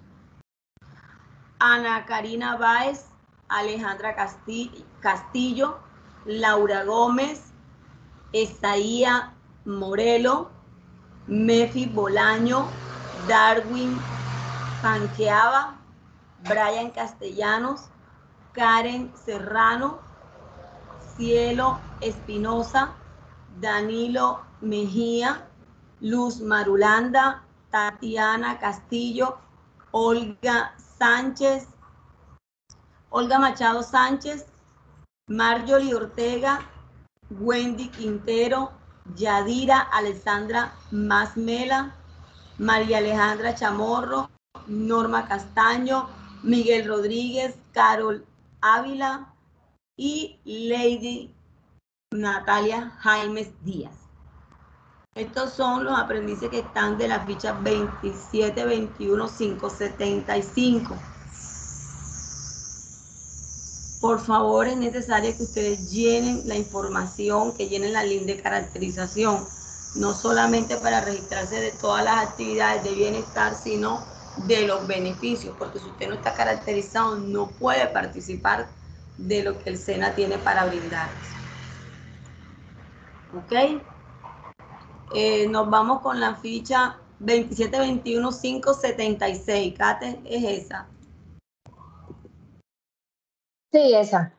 Speaker 7: Ana Karina Báez, Alejandra Castillo, Laura Gómez, Esaía Morelo, Mefi Bolaño, Darwin Panqueaba, Brian Castellanos, Karen Serrano, Cielo Espinosa, Danilo Mejía, Luz Marulanda, Tatiana Castillo, Olga Sánchez, Olga Machado Sánchez, Marjorie Ortega, Wendy Quintero, Yadira Alessandra Masmela, María Alejandra Chamorro, Norma Castaño, Miguel Rodríguez, Carol Ávila y Lady Natalia Jaimes Díaz. Estos son los aprendices que están de la ficha veintisiete veintiuno quinientos setenta y cinco. Por favor, es necesario que ustedes llenen la información, que llenen la línea de caracterización, no solamente para registrarse de todas las actividades de bienestar, sino de los beneficios, porque si usted no está caracterizado, no puede participar de lo que el SENA tiene para brindarles. ¿Ok? Eh, nos vamos con la ficha veintisiete veintiuno quinientos setenta y seis. Kate, ¿es esa?
Speaker 4: Sí, esa.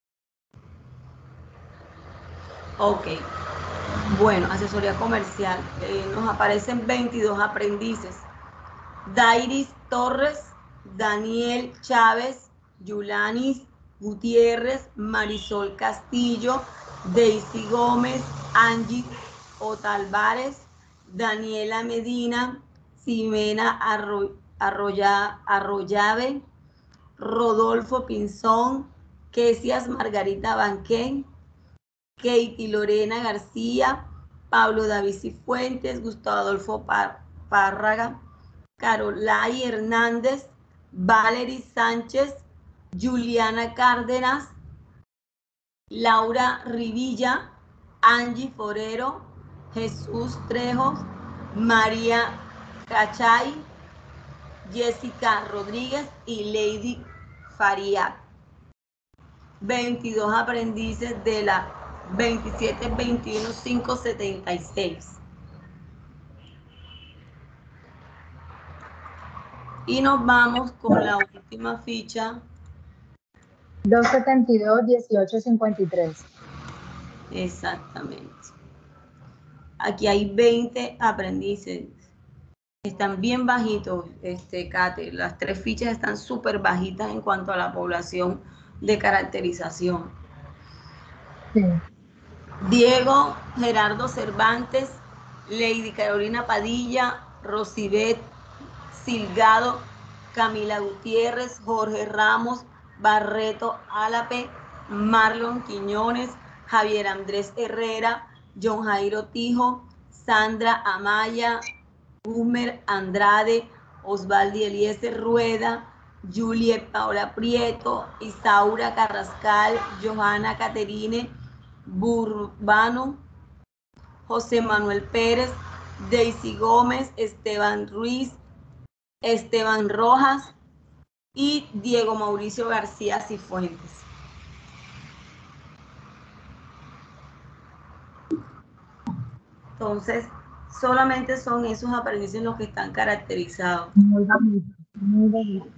Speaker 7: Ok. Bueno, asesoría comercial. Eh, nos aparecen veintidós aprendices. Dairis Torres, Daniel Chávez, Yulanis Gutiérrez, Marisol Castillo, Daisy Gómez, Angie Otalvares, Daniela Medina, Ximena Arro, Arroya, Arroyave, Rodolfo Pinzón, Kesias Margarita Banquén, Katie Lorena García, Pablo David Cifuentes, Gustavo Adolfo Párraga, Carolai Hernández, Valery Sánchez, Juliana Cárdenas, Laura Rivilla, Angie Forero, Jesús Trejos, María Cachay, Jessica Rodríguez y Lady Faría. veintidós aprendices de la veintisiete veintiuno quinientos setenta y seis. Y nos vamos con la última ficha.
Speaker 4: doscientos setenta y dos, dieciocho cincuenta y tres.
Speaker 7: Exactamente. Aquí hay veinte aprendices. Están bien bajitos, este, Kate. Las tres fichas están súper bajitas en cuanto a la población de caracterización.
Speaker 4: Sí.
Speaker 7: Diego Gerardo Cervantes, Lady Carolina Padilla, Rosibet Silgado, Camila Gutiérrez, Jorge Ramos, Barreto Álape, Marlon Quiñones, Javier Andrés Herrera, John Jairo Tijo, Sandra Amaya, Humer Andrade, Osvaldi Eliezer Rueda, Juliet Paola Prieto, Isaura Carrascal, Johanna Caterine Burbano, José Manuel Pérez, Daisy Gómez, Esteban Ruiz, Esteban Rojas y Diego Mauricio García Cifuentes. Entonces, solamente son esos aprendices los que están caracterizados.
Speaker 4: Muy bonito, muy bonito.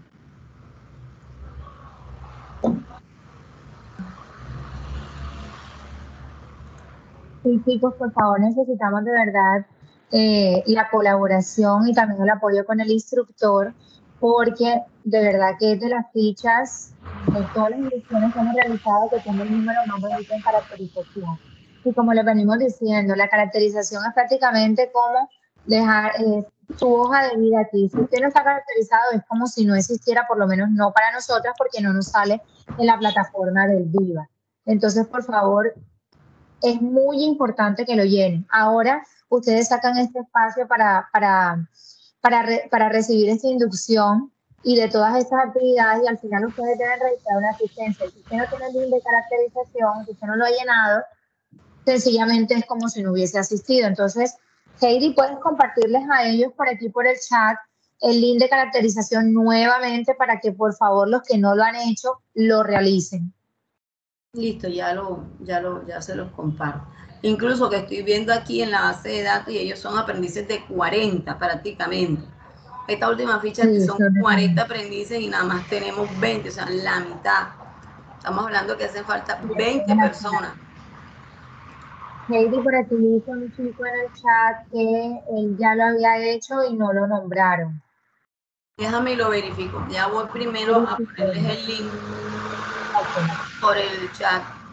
Speaker 4: Sí, chicos, por favor, necesitamos de verdad eh, la colaboración y también el apoyo con el instructor, porque de verdad que es de las fichas de todas las inducciones que hemos realizado que tiene el número más bonito en caracterización. Y como les venimos diciendo, la caracterización es prácticamente como dejar eh, su hoja de vida aquí. Si usted no está caracterizado, es como si no existiera, por lo menos no para nosotras, porque no nos sale en la plataforma del Viva. Entonces, por favor, es muy importante que lo llenen. Ahora ustedes sacan este espacio para, para, para, re, para recibir esta inducción y de todas estas actividades, y al final ustedes deben registrar una asistencia. Si usted no tiene el link de caracterización, si usted no lo ha llenado, sencillamente es como si no hubiese asistido. Entonces, Heidi, puedes compartirles a ellos por aquí por el chat el link de caracterización nuevamente para que por favor los que no lo han hecho lo realicen.
Speaker 7: Listo, ya lo, ya lo, ya se los comparto. Incluso que estoy viendo aquí en la base de datos y ellos son aprendices de cuarenta prácticamente. Esta última ficha sí, son cuarenta aprendices y nada más tenemos veinte, o sea, la mitad. Estamos hablando que hacen falta veinte personas.
Speaker 4: Heidi, por aquí dice un chico en el chat que él ya lo había hecho y no lo nombraron.
Speaker 7: Déjame y lo verifico. Ya voy primero a ponerles el link por el chat.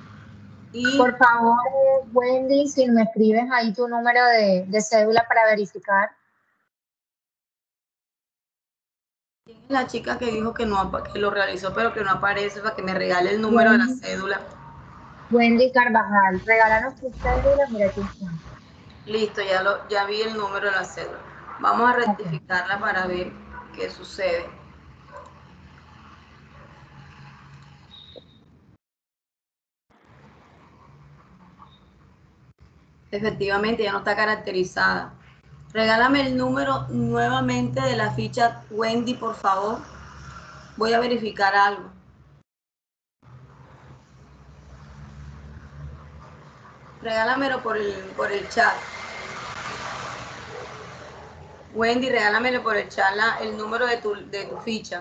Speaker 7: Y
Speaker 4: Por favor, eh, Wendy, si me escribes ahí tu número de, de cédula para verificar.
Speaker 7: ¿quién es la chica que dijo que, no, apa- que lo realizó pero que no aparece para que me regale el número de la
Speaker 4: Wendy,
Speaker 7: cédula?
Speaker 4: Wendy Carvajal, regálanos tu cédula, mira aquí está.
Speaker 7: Listo, ya, lo, ya vi el número de la cédula. Vamos a
Speaker 4: Ok.
Speaker 7: rectificarla para ver qué sucede. Efectivamente, ya no está caracterizada. Regálame el número nuevamente de la ficha, Wendy, por favor. Voy a verificar algo. Regálamelo por el, por el chat. Wendy, regálamelo por el chat la, el número de tu, de tu ficha.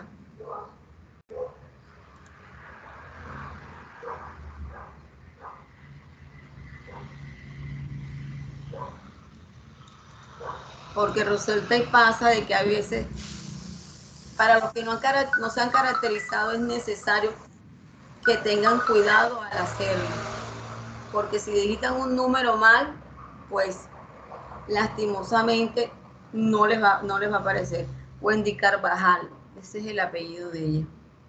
Speaker 7: Porque resulta y pasa de que a veces, para los que no, han, no se han caracterizado, es necesario que tengan cuidado al hacerlo. Porque si digitan un número mal, pues lastimosamente no les va, no les va a aparecer. Wendy Carvajal, ese es el apellido de ella.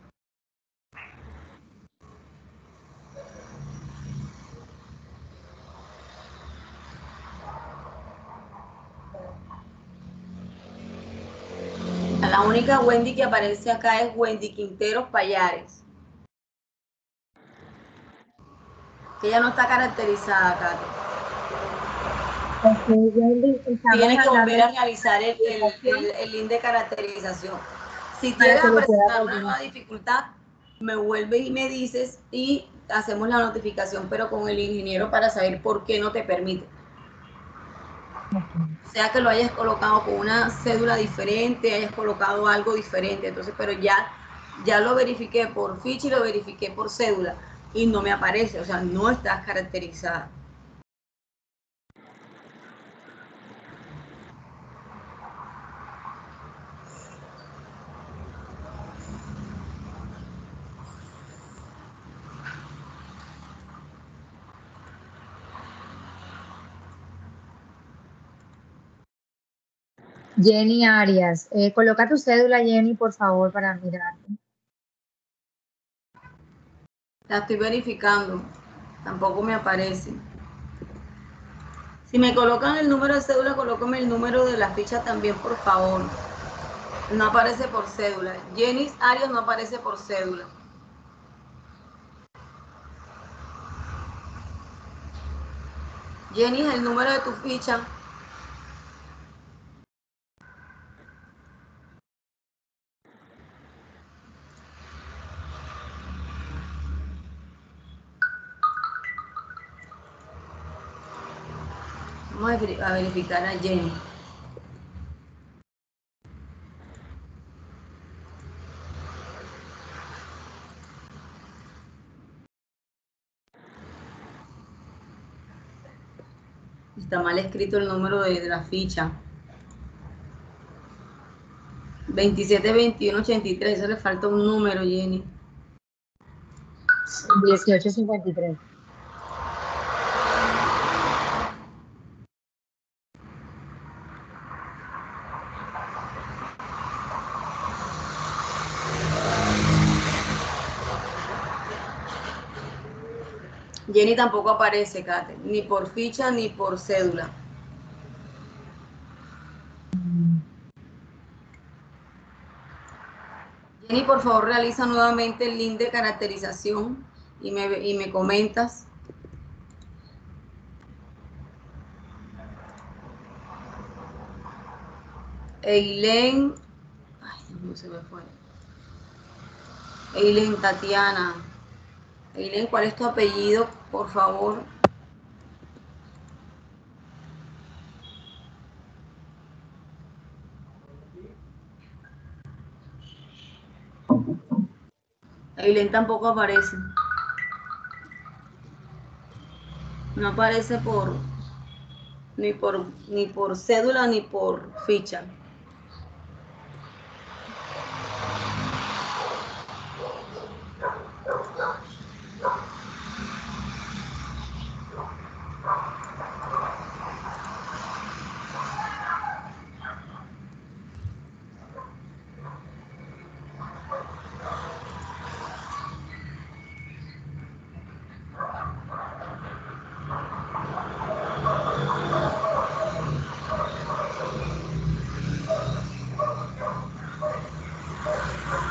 Speaker 7: La única Wendy que aparece acá es Wendy Quinteros Payares. Que ella no está caracterizada acá.
Speaker 4: Ok, Wendy, estamos
Speaker 7: Tienes que volver
Speaker 4: hablando
Speaker 7: a realizar el, el, el, el link de caracterización. Si
Speaker 4: para
Speaker 7: llegas
Speaker 4: que
Speaker 7: a
Speaker 4: lo pueda
Speaker 7: presentar una
Speaker 4: volver.
Speaker 7: nueva dificultad, me vuelves y me dices y hacemos la notificación, pero con el ingeniero para saber por qué no te permite.
Speaker 4: Okay.
Speaker 7: Sea que lo hayas colocado con una cédula diferente, hayas colocado algo diferente, entonces, pero ya, ya lo verifiqué por ficha y lo verifiqué por cédula y no me aparece, o sea, no estás caracterizada.
Speaker 4: Jenny Arias, eh, coloca tu cédula, Jenny, por favor, para mirarte.
Speaker 7: La estoy verificando, tampoco me aparece. Si me colocan el número de cédula, colócame el número de la ficha también, por favor. No aparece por cédula. Jenny Arias no aparece por cédula. Jenny, el número de tu ficha. Vamos a verificar a Jenny. Está mal escrito el número de, de la ficha. veintisiete veintiuno ochenta y tres, eso le falta un número, Jenny.
Speaker 4: dieciocho cincuenta y tres.
Speaker 7: Jenny tampoco aparece, Kate, ni por ficha ni por cédula. Jenny, por favor, realiza nuevamente el link de caracterización y me, y me comentas. Eileen, ay, no se me fue. Eileen Tatiana. Eileen, ¿cuál es tu apellido, por favor? Eileen tampoco aparece. No aparece por ni por ni por cédula ni por ficha.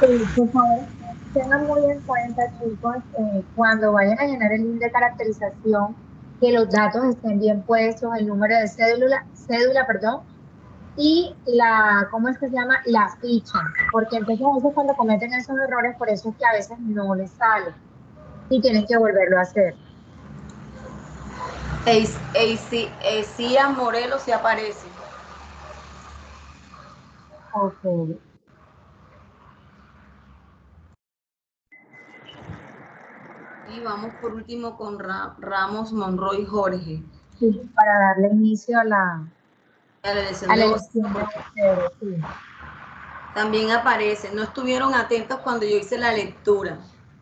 Speaker 4: Sí, por favor, tengan muy en cuenta, chicos, eh, cuando vayan a llenar el link de caracterización, que los datos estén bien puestos, el número de cédula, cédula, perdón, y la, ¿cómo es que se llama? La ficha, porque entonces a veces cuando cometen esos errores, por eso es que a veces no les sale y tienen que volverlo a hacer.
Speaker 7: Eicía Morelos se aparece.
Speaker 4: Ok.
Speaker 7: Y vamos por último con Ra Ramos Monroy Jorge.
Speaker 4: Sí, para darle inicio a la,
Speaker 7: A la elección
Speaker 4: a la
Speaker 7: de
Speaker 4: elección de vocero, sí.
Speaker 7: También aparece, no estuvieron atentos cuando yo hice la lectura.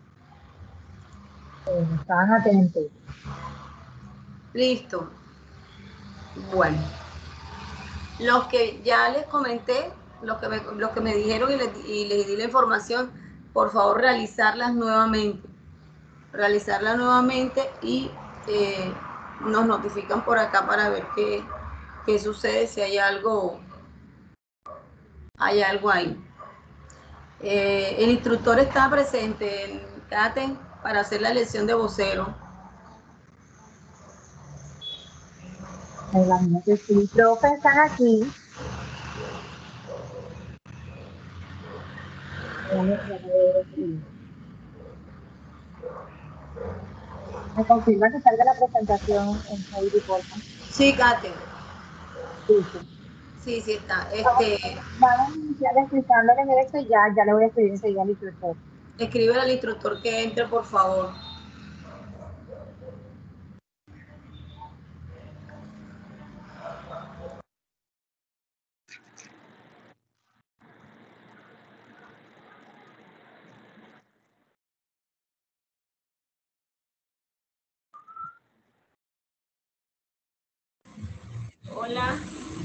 Speaker 4: Eh, no estaban atentos.
Speaker 7: Listo. Bueno. Los que ya les comenté, los que me, los que me dijeron y les, y les di la información, por favor realizarlas nuevamente. Realizarlas nuevamente y eh, nos notifican por acá para ver qué, qué sucede, si hay algo, hay algo ahí. Eh, el instructor está presente, Caten, para hacer la elección de vocero.
Speaker 4: Me imagino que sí. Profe, están aquí. Me confirma que salga la presentación en Facebook, por favor.
Speaker 7: Sí, Caten.
Speaker 4: Sí, sí.
Speaker 7: Sí, sí está. Este,
Speaker 4: Vamos a iniciar explicándoles esto y ya, ya le voy a escribir enseguida al instructor.
Speaker 7: escribe al instructor que entre, por favor.
Speaker 1: Hola.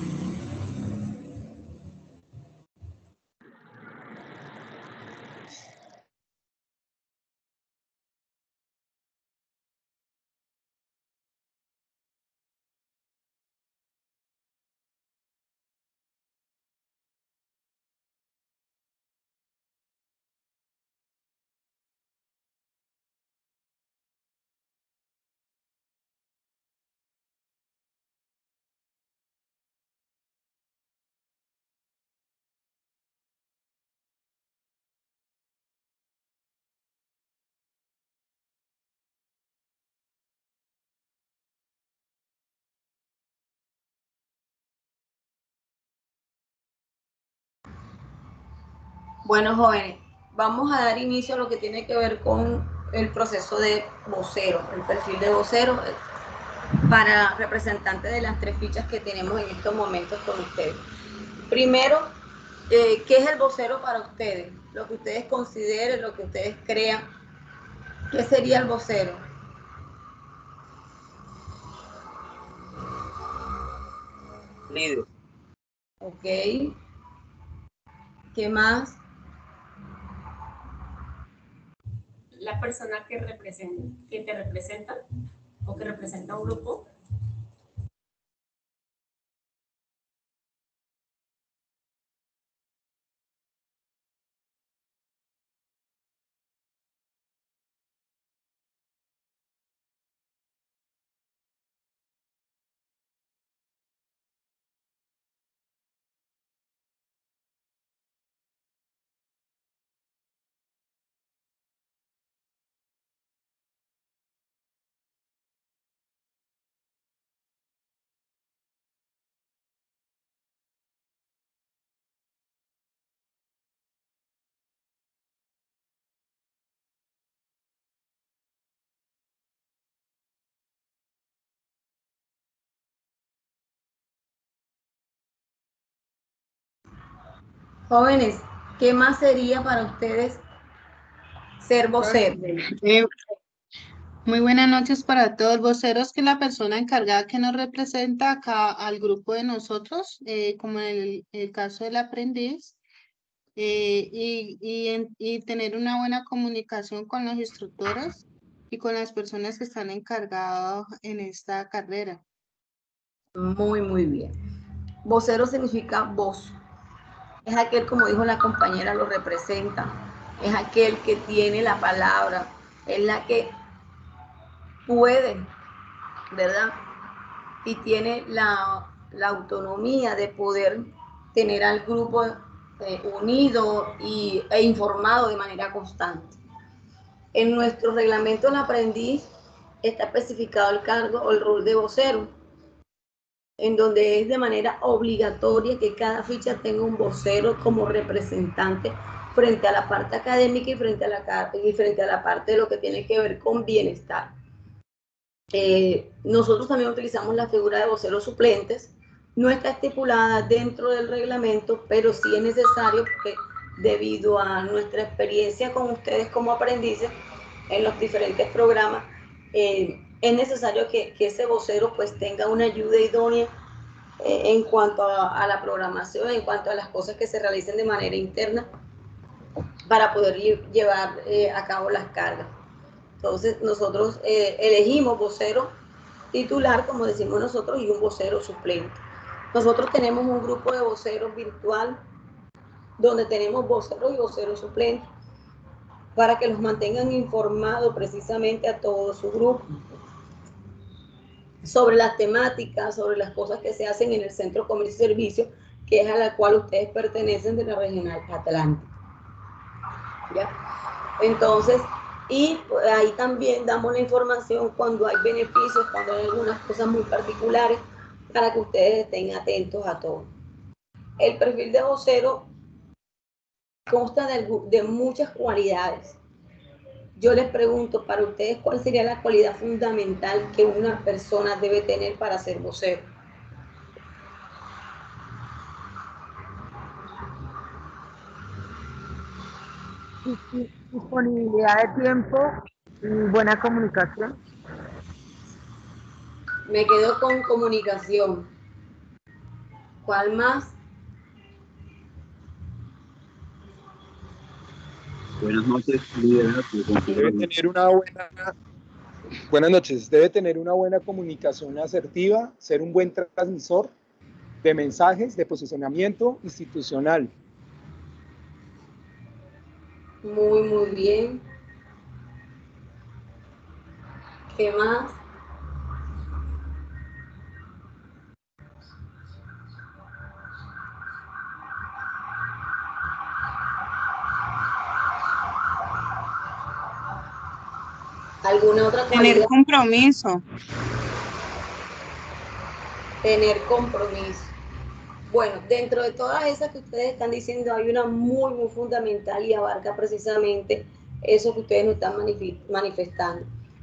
Speaker 7: Bueno, jóvenes, vamos a dar inicio a lo que tiene que ver con el proceso de vocero, el perfil de vocero para representantes de las tres fichas que tenemos en estos momentos con ustedes. Primero, eh, ¿qué es el vocero para ustedes? Lo que ustedes consideren, lo que ustedes crean. ¿Qué sería el vocero?
Speaker 6: Líder.
Speaker 7: Ok. ¿Qué más?
Speaker 1: La persona que representa, que te representa o que representa a un grupo.
Speaker 7: Jóvenes, ¿qué más sería para ustedes ser vocero?
Speaker 8: Eh, muy buenas noches para todos. Vocero es que la persona encargada que nos representa acá al grupo de nosotros, eh, como en el, el caso del aprendiz, eh, y, y, en- y tener una buena comunicación con los instructores y con las personas que están encargadas en esta carrera.
Speaker 7: Muy, muy bien. Vocero significa voz. Es aquel, como dijo la compañera, lo representa. es aquel que tiene la palabra, es la que puede, ¿verdad? Y tiene la, la autonomía de poder tener al grupo eh, unido y, e informado de manera constante. En nuestro reglamento del aprendiz está especificado el cargo o el rol de vocero, en donde es de manera obligatoria que cada ficha tenga un vocero como representante frente a la parte académica y frente a la, y frente a la parte de lo que tiene que ver con bienestar. Eh, nosotros también utilizamos la figura de voceros suplentes. No está estipulada dentro del reglamento, pero sí es necesario porque debido a nuestra experiencia con ustedes como aprendices en los diferentes programas, eh, es necesario que, que ese vocero pues tenga una ayuda idónea eh, en cuanto a, a la programación, en cuanto a las cosas que se realicen de manera interna para poder llevar eh, a cabo las cargas. Entonces nosotros eh, elegimos vocero titular, como decimos nosotros, y un vocero suplente. Nosotros tenemos un grupo de voceros virtual donde tenemos voceros y voceros suplentes para que los mantengan informados precisamente a todo su grupo sobre las temáticas, sobre las cosas que se hacen en el Centro de Comercio y Servicio, que es a la cual ustedes pertenecen de la Regional Atlántica. ¿Ya? Entonces, y ahí también damos la información cuando hay beneficios, cuando hay algunas cosas muy particulares, para que ustedes estén atentos a todo. El perfil de vocero consta de, de muchas cualidades. Yo les pregunto para ustedes cuál sería la cualidad fundamental que una persona debe tener para ser vocero.
Speaker 9: Disponibilidad de tiempo y buena comunicación.
Speaker 7: Me quedo con comunicación. ¿Cuál más?
Speaker 10: Buenas noches, líder.
Speaker 6: Debe tener una buena, buenas noches, debe tener una buena comunicación asertiva, ser un buen transmisor de mensajes, de posicionamiento institucional.
Speaker 7: Muy, muy bien. ¿Qué más? ¿Alguna otra cualidad?
Speaker 8: Tener compromiso.
Speaker 7: Tener compromiso. Bueno, dentro de todas esas que ustedes están diciendo, hay una muy, muy fundamental y abarca precisamente eso que ustedes nos están manifestando.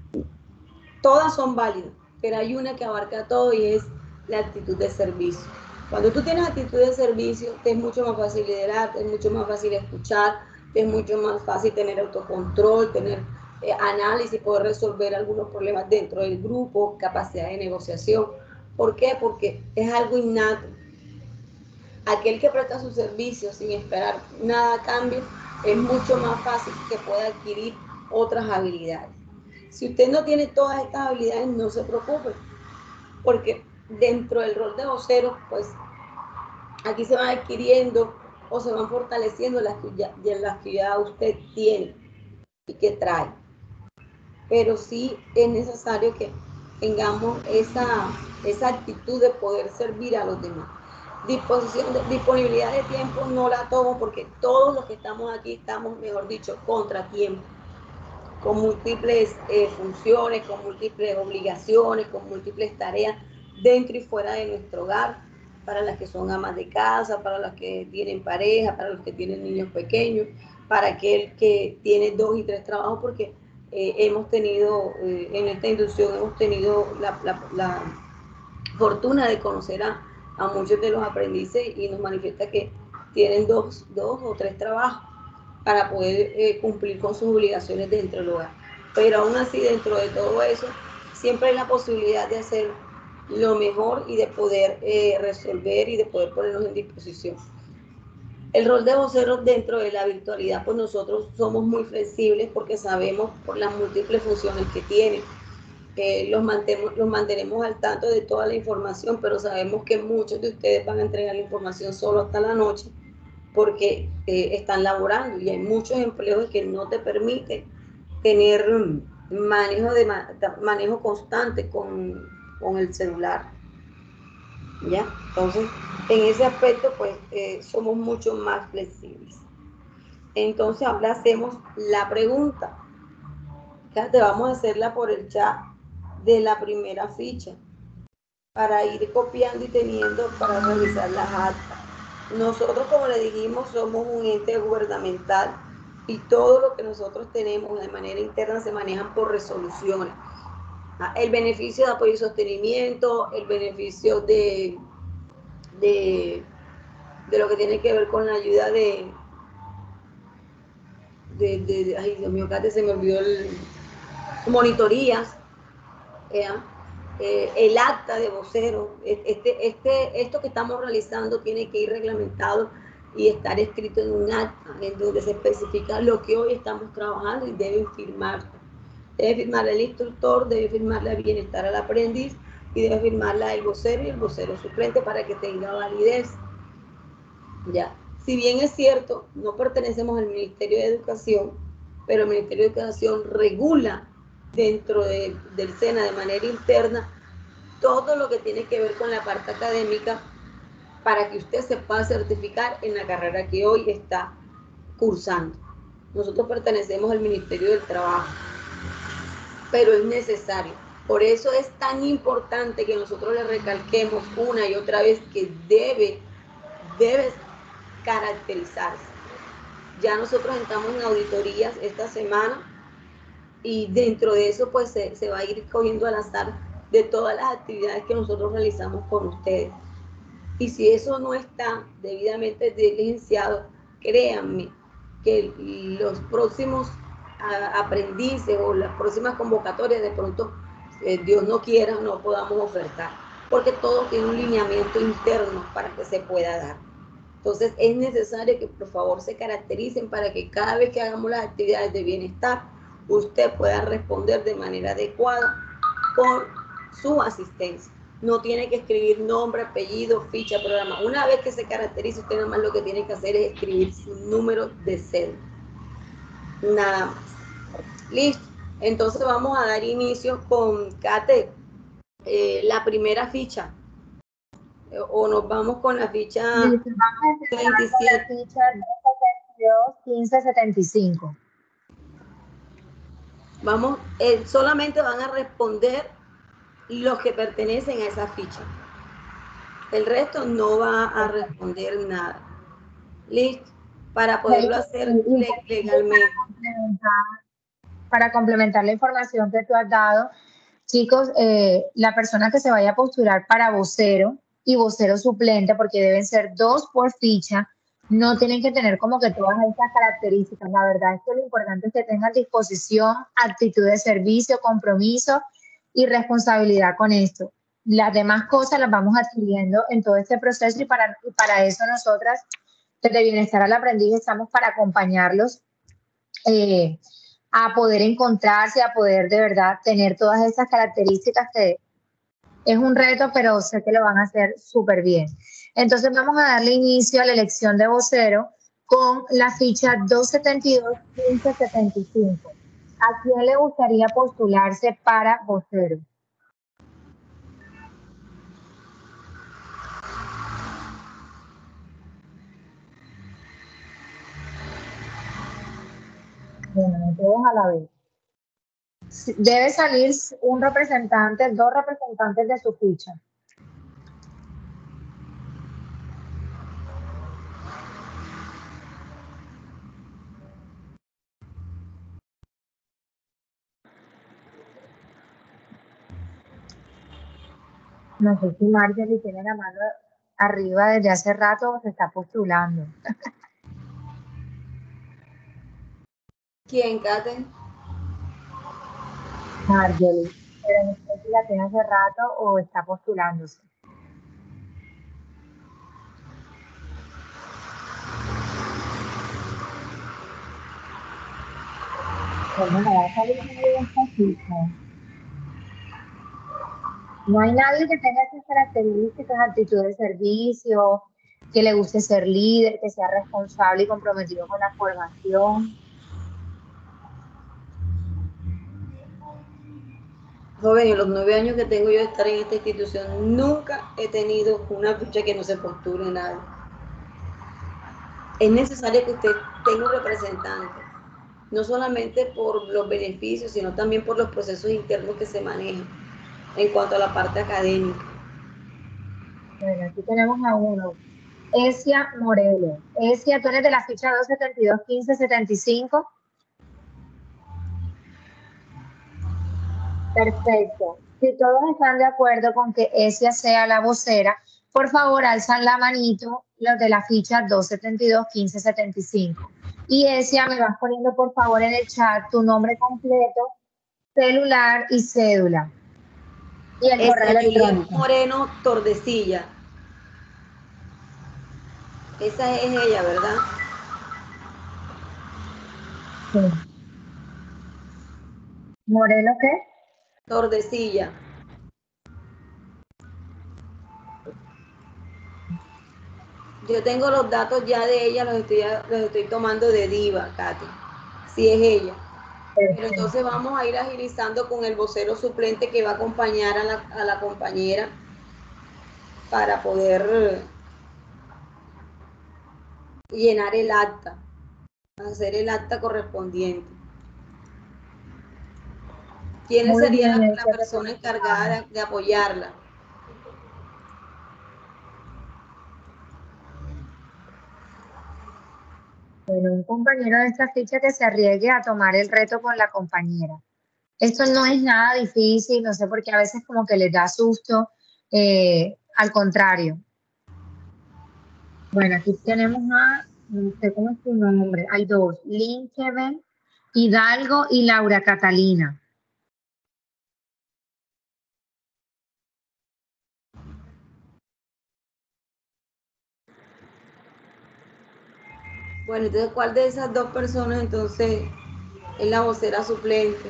Speaker 7: Todas son válidas, pero hay una que abarca todo y es la actitud de servicio. Cuando tú tienes actitud de servicio, te es mucho más fácil liderar, te es mucho más fácil escuchar, te es mucho más fácil tener autocontrol, tener eh, análisis, poder resolver algunos problemas dentro del grupo, capacidad de negociación. ¿Por qué? Porque es algo innato. Aquel que presta su servicio sin esperar nada a cambio, es mucho más fácil que pueda adquirir otras habilidades. Si usted no tiene todas estas habilidades, no se preocupe, porque dentro del rol de vocero, pues aquí se van adquiriendo o se van fortaleciendo las que ya, las que ya usted tiene y que trae. Pero sí es necesario que tengamos esa, esa actitud de poder servir a los demás. Disposición de, disponibilidad de tiempo no la tomo porque todos los que estamos aquí estamos, mejor dicho, contra tiempo, con múltiples eh, funciones, con múltiples obligaciones, con múltiples tareas dentro y fuera de nuestro hogar, para las que son amas de casa, para las que tienen pareja, para los que tienen niños pequeños, para aquel que tiene dos y tres trabajos, porque eh, hemos tenido, eh, en esta inducción hemos tenido la, la, la fortuna de conocer a a muchos de los aprendices y nos manifiesta que tienen dos, dos o tres trabajos para poder eh, cumplir con sus obligaciones dentro del hogar. Pero aún así, dentro de todo eso, siempre hay la posibilidad de hacer lo mejor y de poder eh, resolver y de poder ponernos en disposición. El rol de voceros dentro de la virtualidad, pues nosotros somos muy flexibles porque sabemos por las múltiples funciones que tienen. Eh, los, mantenemos, los mantenemos al tanto de toda la información, pero sabemos que muchos de ustedes van a entregar la información solo hasta la noche porque eh, están laborando y hay muchos empleos que no te permiten tener manejo, de, manejo constante con, con el celular. ¿Ya? Entonces, en ese aspecto, pues, eh, somos mucho más flexibles. Entonces, ahora hacemos la pregunta. Te vamos a hacerla por el chat de la primera ficha para ir copiando y teniendo para revisar las actas. Nosotros, como le dijimos, somos un ente gubernamental y todo lo que nosotros tenemos de manera interna se manejan por resoluciones. El beneficio de apoyo y sostenimiento, el beneficio de, de, de lo que tiene que ver con la ayuda de, de, de, de ay Dios mío, Cate, se me olvidó el, monitorías, ¿eh? Eh, el acta de vocero, este, este, esto que estamos realizando tiene que ir reglamentado y estar escrito en un acta en donde se especifica lo que hoy estamos trabajando y deben firmar. Debe firmarla el instructor, debe firmarla el bienestar al aprendiz y debe firmarla el vocero y el vocero suplente para que tenga validez. Ya. Si bien es cierto, no pertenecemos al Ministerio de Educación, pero el Ministerio de Educación regula dentro de, del SENA de manera interna todo lo que tiene que ver con la parte académica para que usted se pueda certificar en la carrera que hoy está cursando. Nosotros pertenecemos al Ministerio del Trabajo, pero es necesario. Por eso es tan importante que nosotros le recalquemos una y otra vez que debe, debe caracterizarse. Ya nosotros entramos en auditorías esta semana y dentro de eso pues se, se va a ir cogiendo al azar de todas las actividades que nosotros realizamos con ustedes. Y si eso no está debidamente diligenciado, créanme que los próximos a, aprendices o las próximas convocatorias de pronto, eh, Dios no quiera, no podamos ofertar, porque todo tiene un lineamiento interno para que se pueda dar. Entonces es necesario que por favor se caractericen para que cada vez que hagamos las actividades de bienestar, usted pueda responder de manera adecuada con su asistencia. No tiene que escribir nombre, apellido, ficha, programa. Una vez que se caracterice, usted nada más lo que tiene que hacer es escribir su número de cédula. Nada más. Listo. Entonces vamos a dar inicio con Kate, eh, la primera ficha. O nos vamos con la ficha veintisiete.
Speaker 4: La ficha quince setenta y cinco.
Speaker 7: Vamos, eh, solamente van a responder los que pertenecen a esa ficha. El resto no va a responder nada. Listo. Para poderlo hacer legalmente.
Speaker 4: Para complementar la información que tú has dado, chicos, eh, la persona que se vaya a postular para vocero y vocero suplente, porque deben ser dos por ficha, no tienen que tener como que todas estas características. La verdad es que lo importante es que tengan disposición, actitud de servicio, compromiso y responsabilidad con esto. Las demás cosas las vamos adquiriendo en todo este proceso y para, y para eso nosotras, desde Bienestar al Aprendiz, estamos para acompañarlos eh, a poder encontrarse, a poder de verdad tener todas esas características que es un reto, pero sé que lo van a hacer súper bien. Entonces vamos a darle inicio a la elección de vocero con la ficha doscientos setenta y dos quince setenta y cinco. ¿A quién le gustaría postularse para vocero? Bueno, todos a la vez. Debe salir un representante, dos representantes de su ficha. No sé si Marjorie tiene la mano arriba desde hace rato o se está postulando.
Speaker 7: ¿Quién, Kate?
Speaker 4: Marjorie, pero no sé si la tiene hace rato o está postulándose. Bueno, no va a salir nadie de esta ficha. No hay nadie que tenga esas características, actitud de servicio, que le guste ser líder, que sea responsable y comprometido con la formación.
Speaker 7: Joven, en los nueve años que tengo yo de estar en esta institución, nunca he tenido una ficha que no se postule nada. Es necesario que usted tenga un representante, no solamente por los beneficios, sino también por los procesos internos que se manejan en cuanto a la parte académica.
Speaker 4: Bueno, aquí tenemos a uno. Esia Morelo. Esia, tú eres de la ficha dos setenta y dos quince setenta y cinco. Perfecto. Si todos están de acuerdo con que Esia sea la vocera, por favor alzan la manito los de la ficha dos setenta y dos quince setenta y cinco. Y Esia, me vas poniendo por favor en el chat tu nombre completo, celular y cédula. Y el correo
Speaker 7: Esa
Speaker 4: electrónico.
Speaker 7: Juliet Moreno Tordesilla. Esa es ella, ¿verdad?
Speaker 4: Sí. ¿Morelo qué?
Speaker 7: Tordesilla. Yo tengo los datos ya de ella, los estoy, los estoy tomando de Diva, Katy. Sí es ella. Pero entonces vamos a ir agilizando con el vocero suplente que va a acompañar a la, a la compañera para poder llenar el acta, hacer el acta correspondiente. ¿Quién
Speaker 4: Muy
Speaker 7: sería
Speaker 4: bien,
Speaker 7: la, la persona encargada de, de apoyarla?
Speaker 4: Bueno, un compañero de esta ficha que se arriesgue a tomar el reto con la compañera. Esto no es nada difícil, no sé por qué a veces como que les da susto, eh, al contrario. Bueno, aquí tenemos a, no sé cómo es su nombre, hay dos, Lynn Kevin, Hidalgo y Laura Catalina.
Speaker 7: Bueno, entonces, ¿cuál de esas dos personas entonces es la vocera suplente?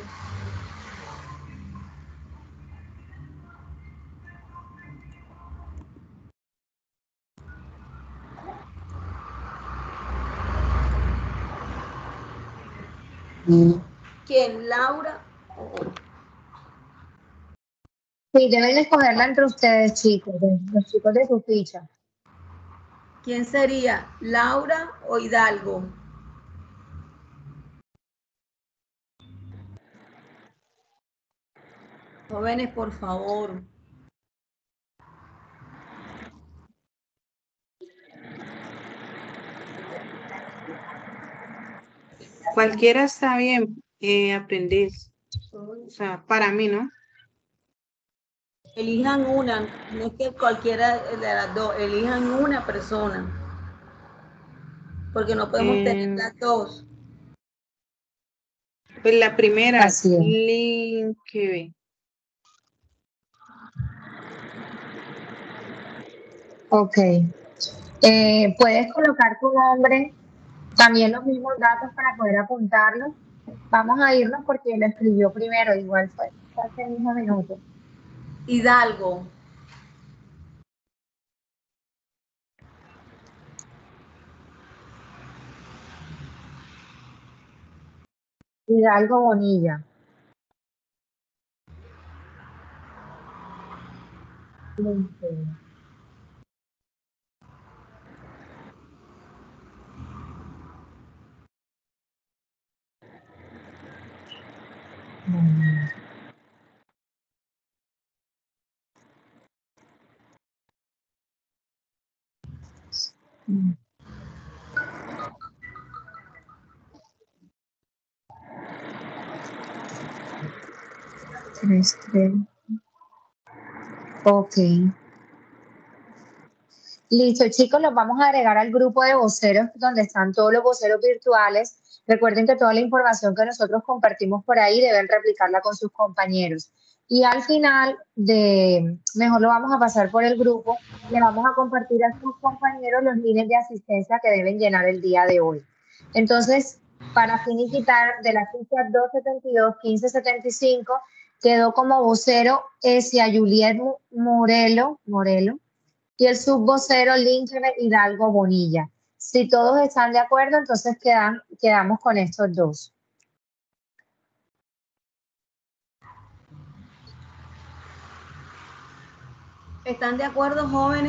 Speaker 7: ¿Quién? ¿Laura?
Speaker 4: Sí, deben escogerla entre ustedes, chicos, los chicos de su ficha.
Speaker 7: ¿Quién sería? ¿Laura o Hidalgo? Jóvenes, por favor.
Speaker 8: Cualquiera está bien, eh, aprendiz. O sea, para mí, ¿no?
Speaker 7: Elijan una, no es que cualquiera de las dos, elijan una persona. Porque no podemos
Speaker 8: Eh,
Speaker 7: tener las dos.
Speaker 8: Pues la primera,
Speaker 4: Así es.
Speaker 8: LinkedIn.
Speaker 4: Ok. Eh, puedes colocar tu nombre, también los mismos datos para poder apuntarlos. Vamos a irnos porque lo escribió primero, igual fue hace el mismo minuto.
Speaker 7: Hidalgo.
Speaker 4: Hidalgo Bonilla. LinkedIn. Mm. Mm. Tres, tres. Ok. Listo, chicos, los vamos a agregar al grupo de voceros donde están todos los voceros virtuales. Recuerden que toda la información que nosotros compartimos por ahí deben replicarla con sus compañeros. Y al final de, mejor lo vamos a pasar por el grupo, le vamos a compartir a sus compañeros los líneas de asistencia que deben llenar el día de hoy. Entonces, para finiquitar de la ficha dos setenta y dos quince setenta y cinco, quedó como vocero Esia Juliet Morelo, Morelo. y el subvocero Lincoln Hidalgo Bonilla. Si todos están de acuerdo, entonces quedan, quedamos con estos dos.
Speaker 7: ¿Están de acuerdo, jóvenes?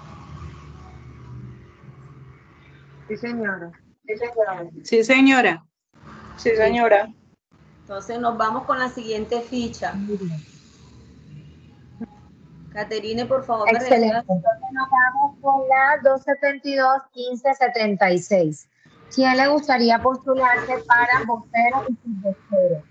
Speaker 9: Sí, señora.
Speaker 7: Sí, señora.
Speaker 8: Sí, señora.
Speaker 6: Sí, señora.
Speaker 7: Entonces nos vamos con la siguiente ficha. Caterine, por favor, me
Speaker 4: Excelente.
Speaker 7: recuerda.
Speaker 4: Entonces nos vamos con la doscientos setenta y dos, quince setenta y seis. ¿Quién le gustaría postularse para vocero y subvocero?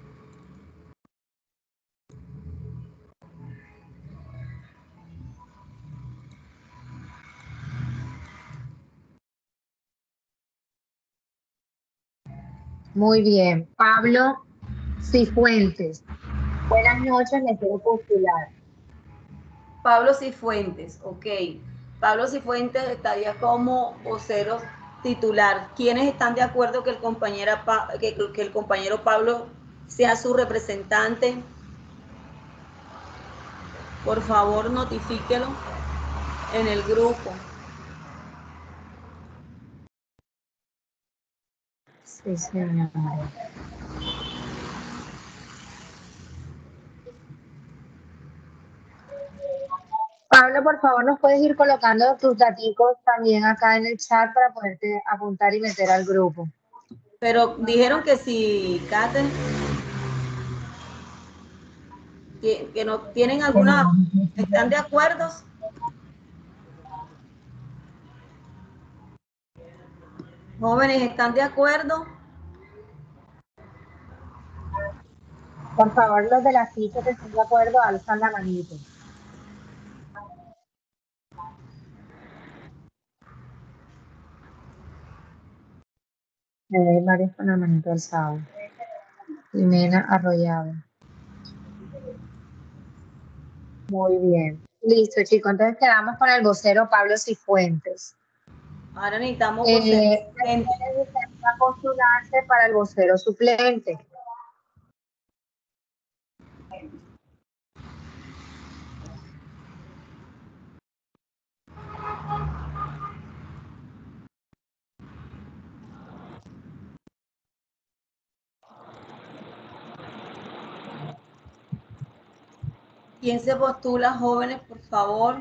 Speaker 4: Muy bien. Pablo Cifuentes. Buenas noches, me quiero postular.
Speaker 7: Pablo Cifuentes, ok. Pablo Cifuentes estaría como vocero titular. ¿Quiénes están de acuerdo que el compañero, que, que el compañero Pablo sea su representante? Por favor, notifíquelo en el grupo.
Speaker 4: Sí, señora. Pablo, por favor, nos puedes ir colocando tus daticos también acá en el chat para poderte apuntar y meter al grupo.
Speaker 7: Pero dijeron que si, Kate, que, que no tienen alguna, ¿están de acuerdo? Jóvenes, ¿están de acuerdo?
Speaker 4: Por favor, los de la ficha que estén de acuerdo, alzan la manito. Eh, varios con la manito alzada. Jimena Arroyado. Muy bien. Listo, chicos. Entonces quedamos con el vocero Pablo Cifuentes.
Speaker 7: Ahora necesitamos
Speaker 4: Eh,
Speaker 7: vocero
Speaker 4: ¿quién
Speaker 7: suplente.
Speaker 4: le gustaría postularse para el vocero suplente?
Speaker 7: ¿Quién se postula, jóvenes, por favor?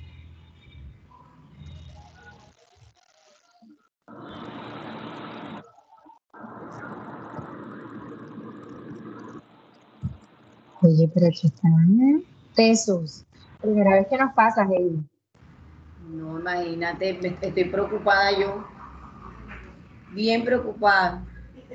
Speaker 4: Oye, pero aquí están tesos. Primera vez que nos pasa, Heidi.
Speaker 7: No, imagínate, me- estoy preocupada yo. Bien preocupada.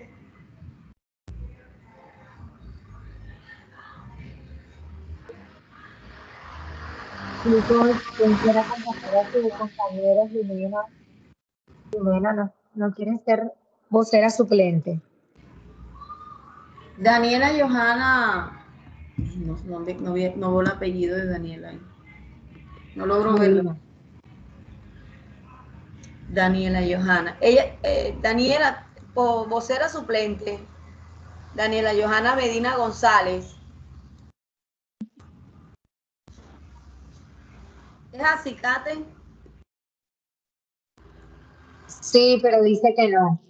Speaker 4: Chicos, quien quiera acompañar a su compañera Jimena, Jimena no, no quiere ser vocera suplente.
Speaker 7: Daniela Johanna. No, no, ve- no, ve- no veo el apellido de Daniela ahí. No logro verlo.
Speaker 4: Molina.
Speaker 7: Daniela Johanna. Ella, eh, Daniela, po- vocera suplente. Daniela Johanna Medina González. ¿Es así, Kate?
Speaker 4: Sí, pero dice que no.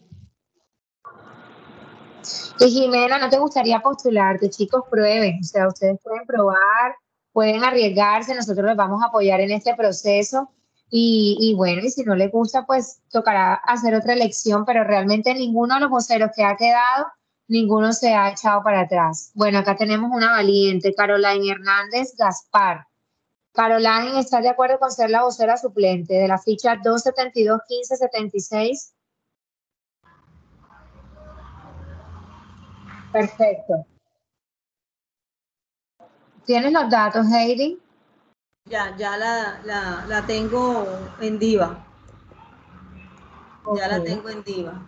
Speaker 4: Y Jimena, ¿no te gustaría postularte? Chicos, prueben. O sea, ustedes pueden probar, pueden arriesgarse, nosotros les vamos a apoyar en este proceso. Y, y bueno, y si no les gusta, pues tocará hacer otra elección, pero realmente ninguno de los voceros que ha quedado, ninguno se ha echado para atrás. Bueno, acá tenemos una valiente, Caroline Hernández Gaspar. Caroline, ¿estás de acuerdo con ser la vocera suplente de la ficha doscientos setenta y dos, quince setenta y seis? Perfecto. ¿Tienes los datos, Heidi?
Speaker 7: Ya, ya la, la, la tengo en Diva. Ya la
Speaker 4: Ok.
Speaker 7: tengo en Diva.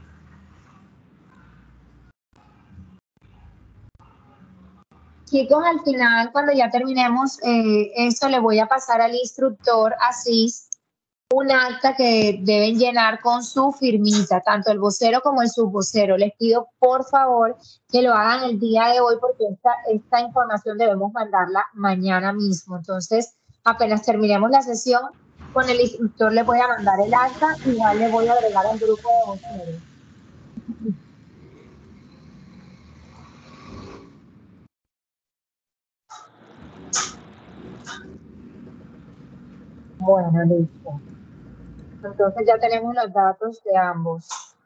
Speaker 4: Chicos, al final, cuando ya terminemos eh, esto, le voy a pasar al instructor Asís un acta que deben llenar con su firmita, tanto el vocero como el subvocero. Les pido, por favor, que lo hagan el día de hoy porque esta, esta información debemos mandarla mañana mismo. Entonces, Apenas terminemos la sesión, con el instructor le voy a mandar el acta, igual le voy a agregar al grupo de voceros. Bueno, listo. Entonces ya tenemos los datos de ambos.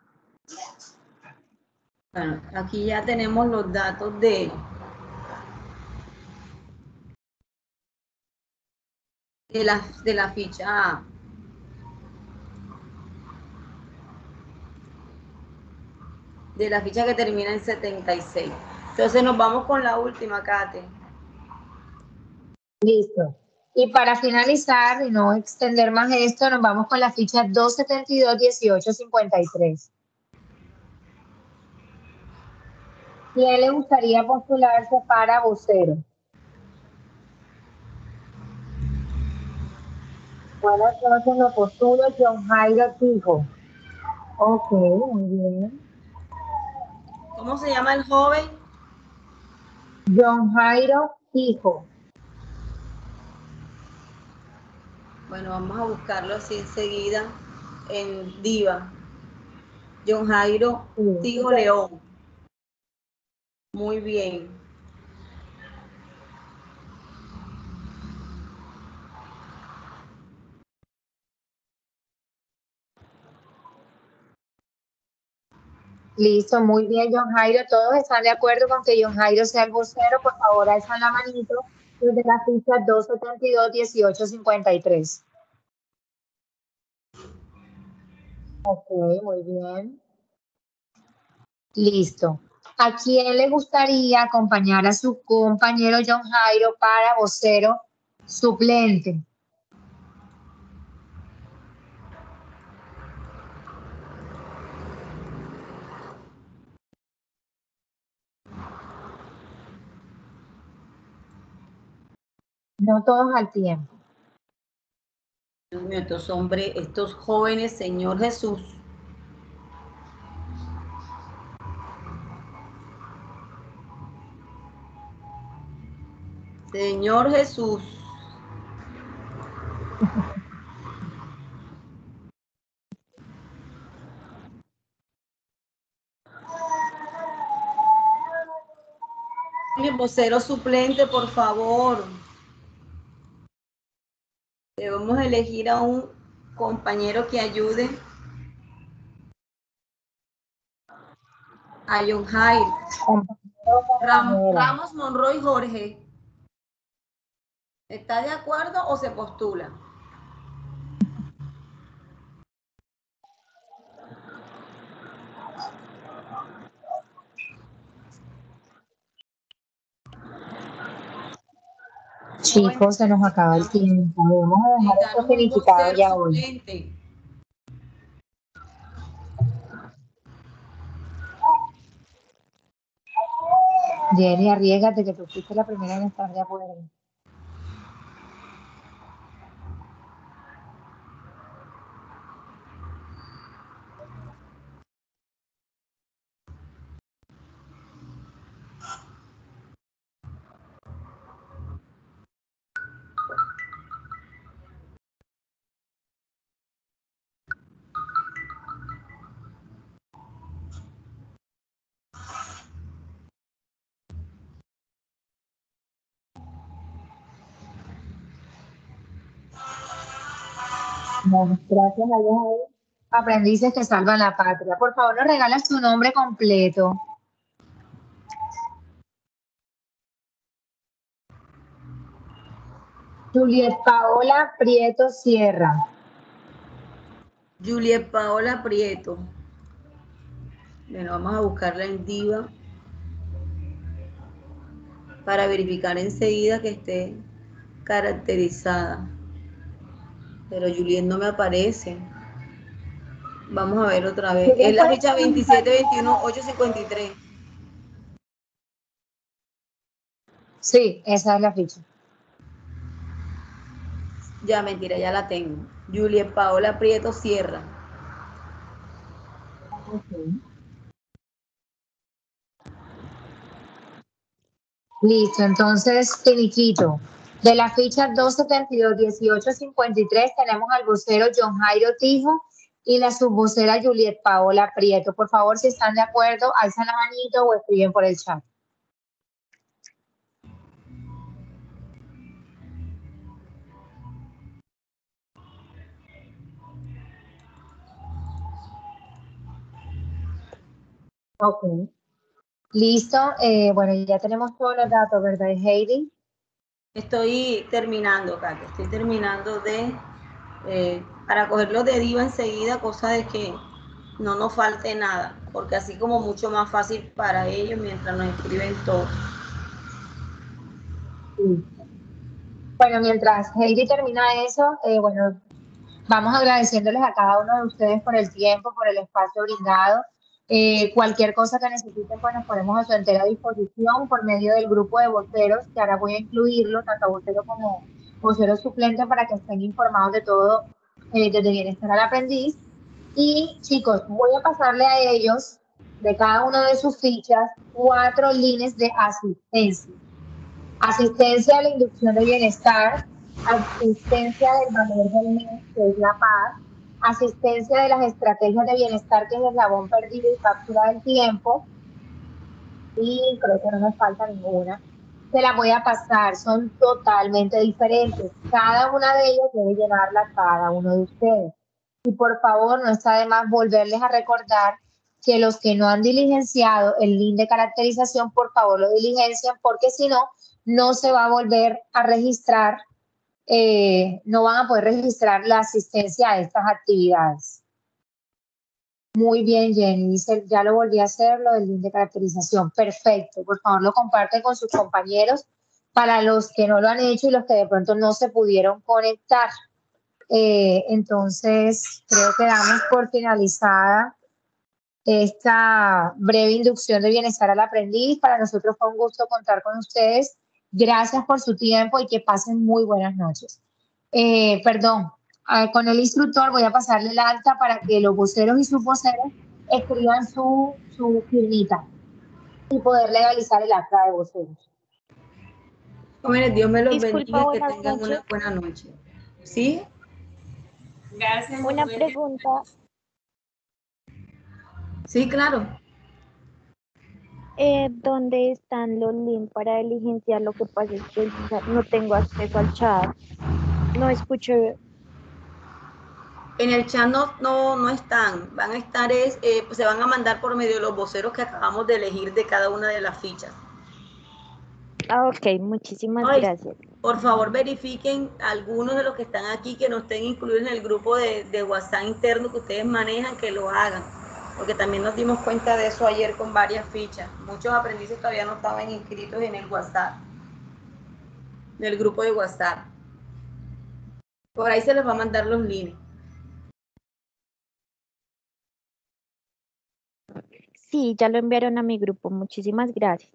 Speaker 7: Bueno, aquí ya tenemos los datos de, de, la, de la ficha A. De la ficha que termina en setenta y seis. Entonces nos vamos con la última, Kate.
Speaker 4: Listo. Y para finalizar y no extender más esto, nos vamos con la ficha doscientos setenta y dos, dieciocho cincuenta y tres. ¿Quién le gustaría postularse para vocero? Bueno, entonces lo postulo John Jairo Tijo. Ok, muy bien.
Speaker 7: ¿Cómo se llama el joven?
Speaker 4: John Jairo Tijo.
Speaker 7: Bueno, vamos a buscarlo así enseguida en Diva. John Jairo
Speaker 4: Sí.
Speaker 7: Tijo León. Muy bien.
Speaker 4: Listo, muy bien, John Jairo. ¿Todos están de acuerdo con que John Jairo sea el vocero? Por favor, alzan la manito desde la ficha doscientos setenta y dos, dieciocho cincuenta y tres. Ok, muy bien. Listo. ¿A quién le gustaría acompañar a su compañero John Jairo para vocero suplente? No todos al tiempo.
Speaker 7: Dios mío, estos hombres, estos jóvenes, Señor Jesús. Señor Jesús. Mi vocero suplente, por favor. Debemos elegir a un compañero que ayude a John Jairo. Ram, Ramos, Monroy, Jorge. ¿Está de acuerdo o se postula?
Speaker 4: Chicos, se nos acaba el tiempo. Debemos dejar esto finiquitado ya hoy.
Speaker 7: Suplente.
Speaker 4: Jenny, arriégate que tú fuiste la primera en estar de acuerdo. Bueno, gracias a Dios. Aprendices que salvan la patria. Por favor, nos regalas tu nombre completo. Juliet Paola Prieto Sierra.
Speaker 7: Juliet Paola Prieto. Bueno, vamos a buscarla en Diva para verificar enseguida que esté caracterizada. Pero Juliet no me aparece. Vamos a ver otra vez. Es la ficha veintisiete veintiuno ocho cincuenta y tres.
Speaker 4: Sí, esa es la ficha.
Speaker 7: Ya, mentira, ya la tengo. Juliet Paola Prieto Sierra.
Speaker 4: Okay. Listo, entonces, finiquito. De la ficha doscientos setenta y dos, dieciocho cincuenta y tres tenemos al vocero John Jairo Tijo y la subvocera Juliet Paola Prieto. Por favor, si están de acuerdo, alzan la manito o escriben por el chat. Ok. Listo. Eh, bueno, ya tenemos todos los datos, ¿verdad, Heidi?
Speaker 7: Estoy terminando, Katia, estoy terminando de, eh, para cogerlo de diva enseguida, cosa de que no nos falte nada, porque así como mucho más fácil para ellos mientras nos escriben todo.
Speaker 4: Sí. Bueno, mientras Heidi termina eso, eh, bueno, vamos agradeciéndoles a cada uno de ustedes por el tiempo, por el espacio brindado. Eh, cualquier cosa que necesiten, pues nos ponemos a su entera disposición por medio del grupo de voceros, que ahora voy a incluirlo, tanto vocero como vocero suplente, para que estén informados de todo eh, desde Bienestar al Aprendiz. Y chicos, voy a pasarle a ellos, de cada uno de sus fichas, cuatro líneas de asistencia. Asistencia a la inducción de bienestar, asistencia del valor del mes, que es la paz, asistencia de las estrategias de bienestar, que es el eslabón perdido y cápsula del tiempo, y creo que no me falta ninguna. Se la voy a pasar, son totalmente diferentes. Cada una de ellas debe llenarla cada uno de ustedes. Y por favor, no está de más volverles a recordar que los que no han diligenciado el link de caracterización, por favor lo diligencian, porque si no, no se va a volver a registrar, eh, no van a poder registrar la asistencia a estas actividades. Muy bien, Jenny, dice, ya lo volví a hacer, lo del link de caracterización. Perfecto, por favor lo comparten con sus compañeros para los que no lo han hecho y los que de pronto no se pudieron conectar. Eh, entonces, creo que damos por finalizada esta breve inducción de bienestar al aprendiz. Para nosotros fue un gusto contar con ustedes. Gracias por su tiempo y que pasen muy buenas noches. Eh, perdón, ah, con el instructor voy a pasarle el alta para que los voceros y subvoceros escriban su, su firmita y poder legalizar el acta de voceros.
Speaker 7: Jóvenes, Dios me los
Speaker 11: Disculpa,
Speaker 7: bendiga, que
Speaker 11: buenas
Speaker 7: tengan
Speaker 11: noches.
Speaker 7: una buena noche. ¿Sí?
Speaker 1: Gracias.
Speaker 11: Una
Speaker 1: Manuel.
Speaker 11: pregunta.
Speaker 7: Sí, claro.
Speaker 11: Eh, ¿dónde están los links para diligenciar? Lo que pasa es que el chat- no tengo acceso al chat. No escucho.
Speaker 7: En el chat no, no, no están, van a estar, es, eh, pues se van a mandar por medio de los voceros que acabamos de elegir de cada una de las fichas.
Speaker 11: Ah, ok, muchísimas
Speaker 7: Ay,
Speaker 11: gracias.
Speaker 7: por favor, verifiquen algunos de los que están aquí que no estén incluidos en el grupo de, de WhatsApp interno que ustedes manejan, que lo hagan, porque también nos dimos cuenta de eso ayer con varias fichas. Muchos aprendices todavía no estaban inscritos en el WhatsApp, del grupo de WhatsApp. Por ahí se les va a mandar los links.
Speaker 11: Sí, ya lo enviaron a mi grupo. Muchísimas gracias.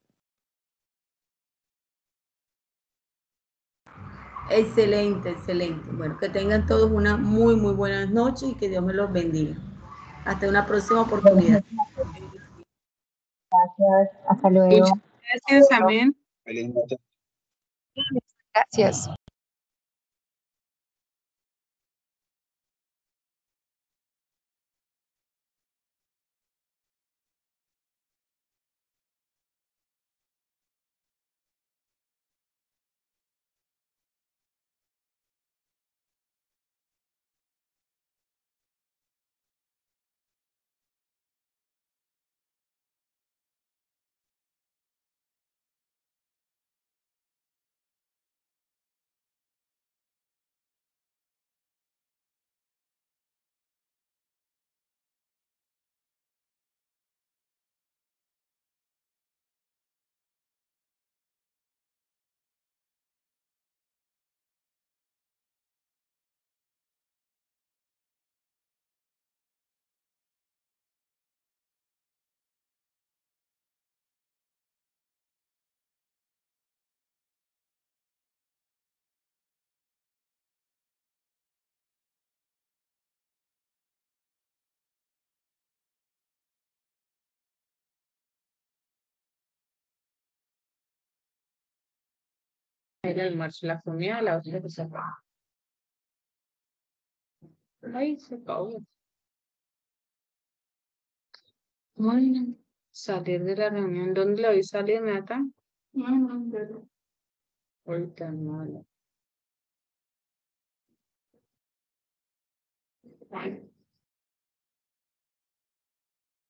Speaker 7: Excelente, excelente. Bueno, que tengan todos una muy, muy buenas noches y que Dios me los bendiga. Hasta una próxima oportunidad.
Speaker 4: Gracias, hasta luego.
Speaker 8: Gracias, amén.
Speaker 10: Feliz noche.
Speaker 8: Gracias. El almuerzo, la comida, la otra que se apaga. Ay, se acabó. Bueno, salir de la reunión. ¿Dónde la voy a salir, Nata? Ahorita no.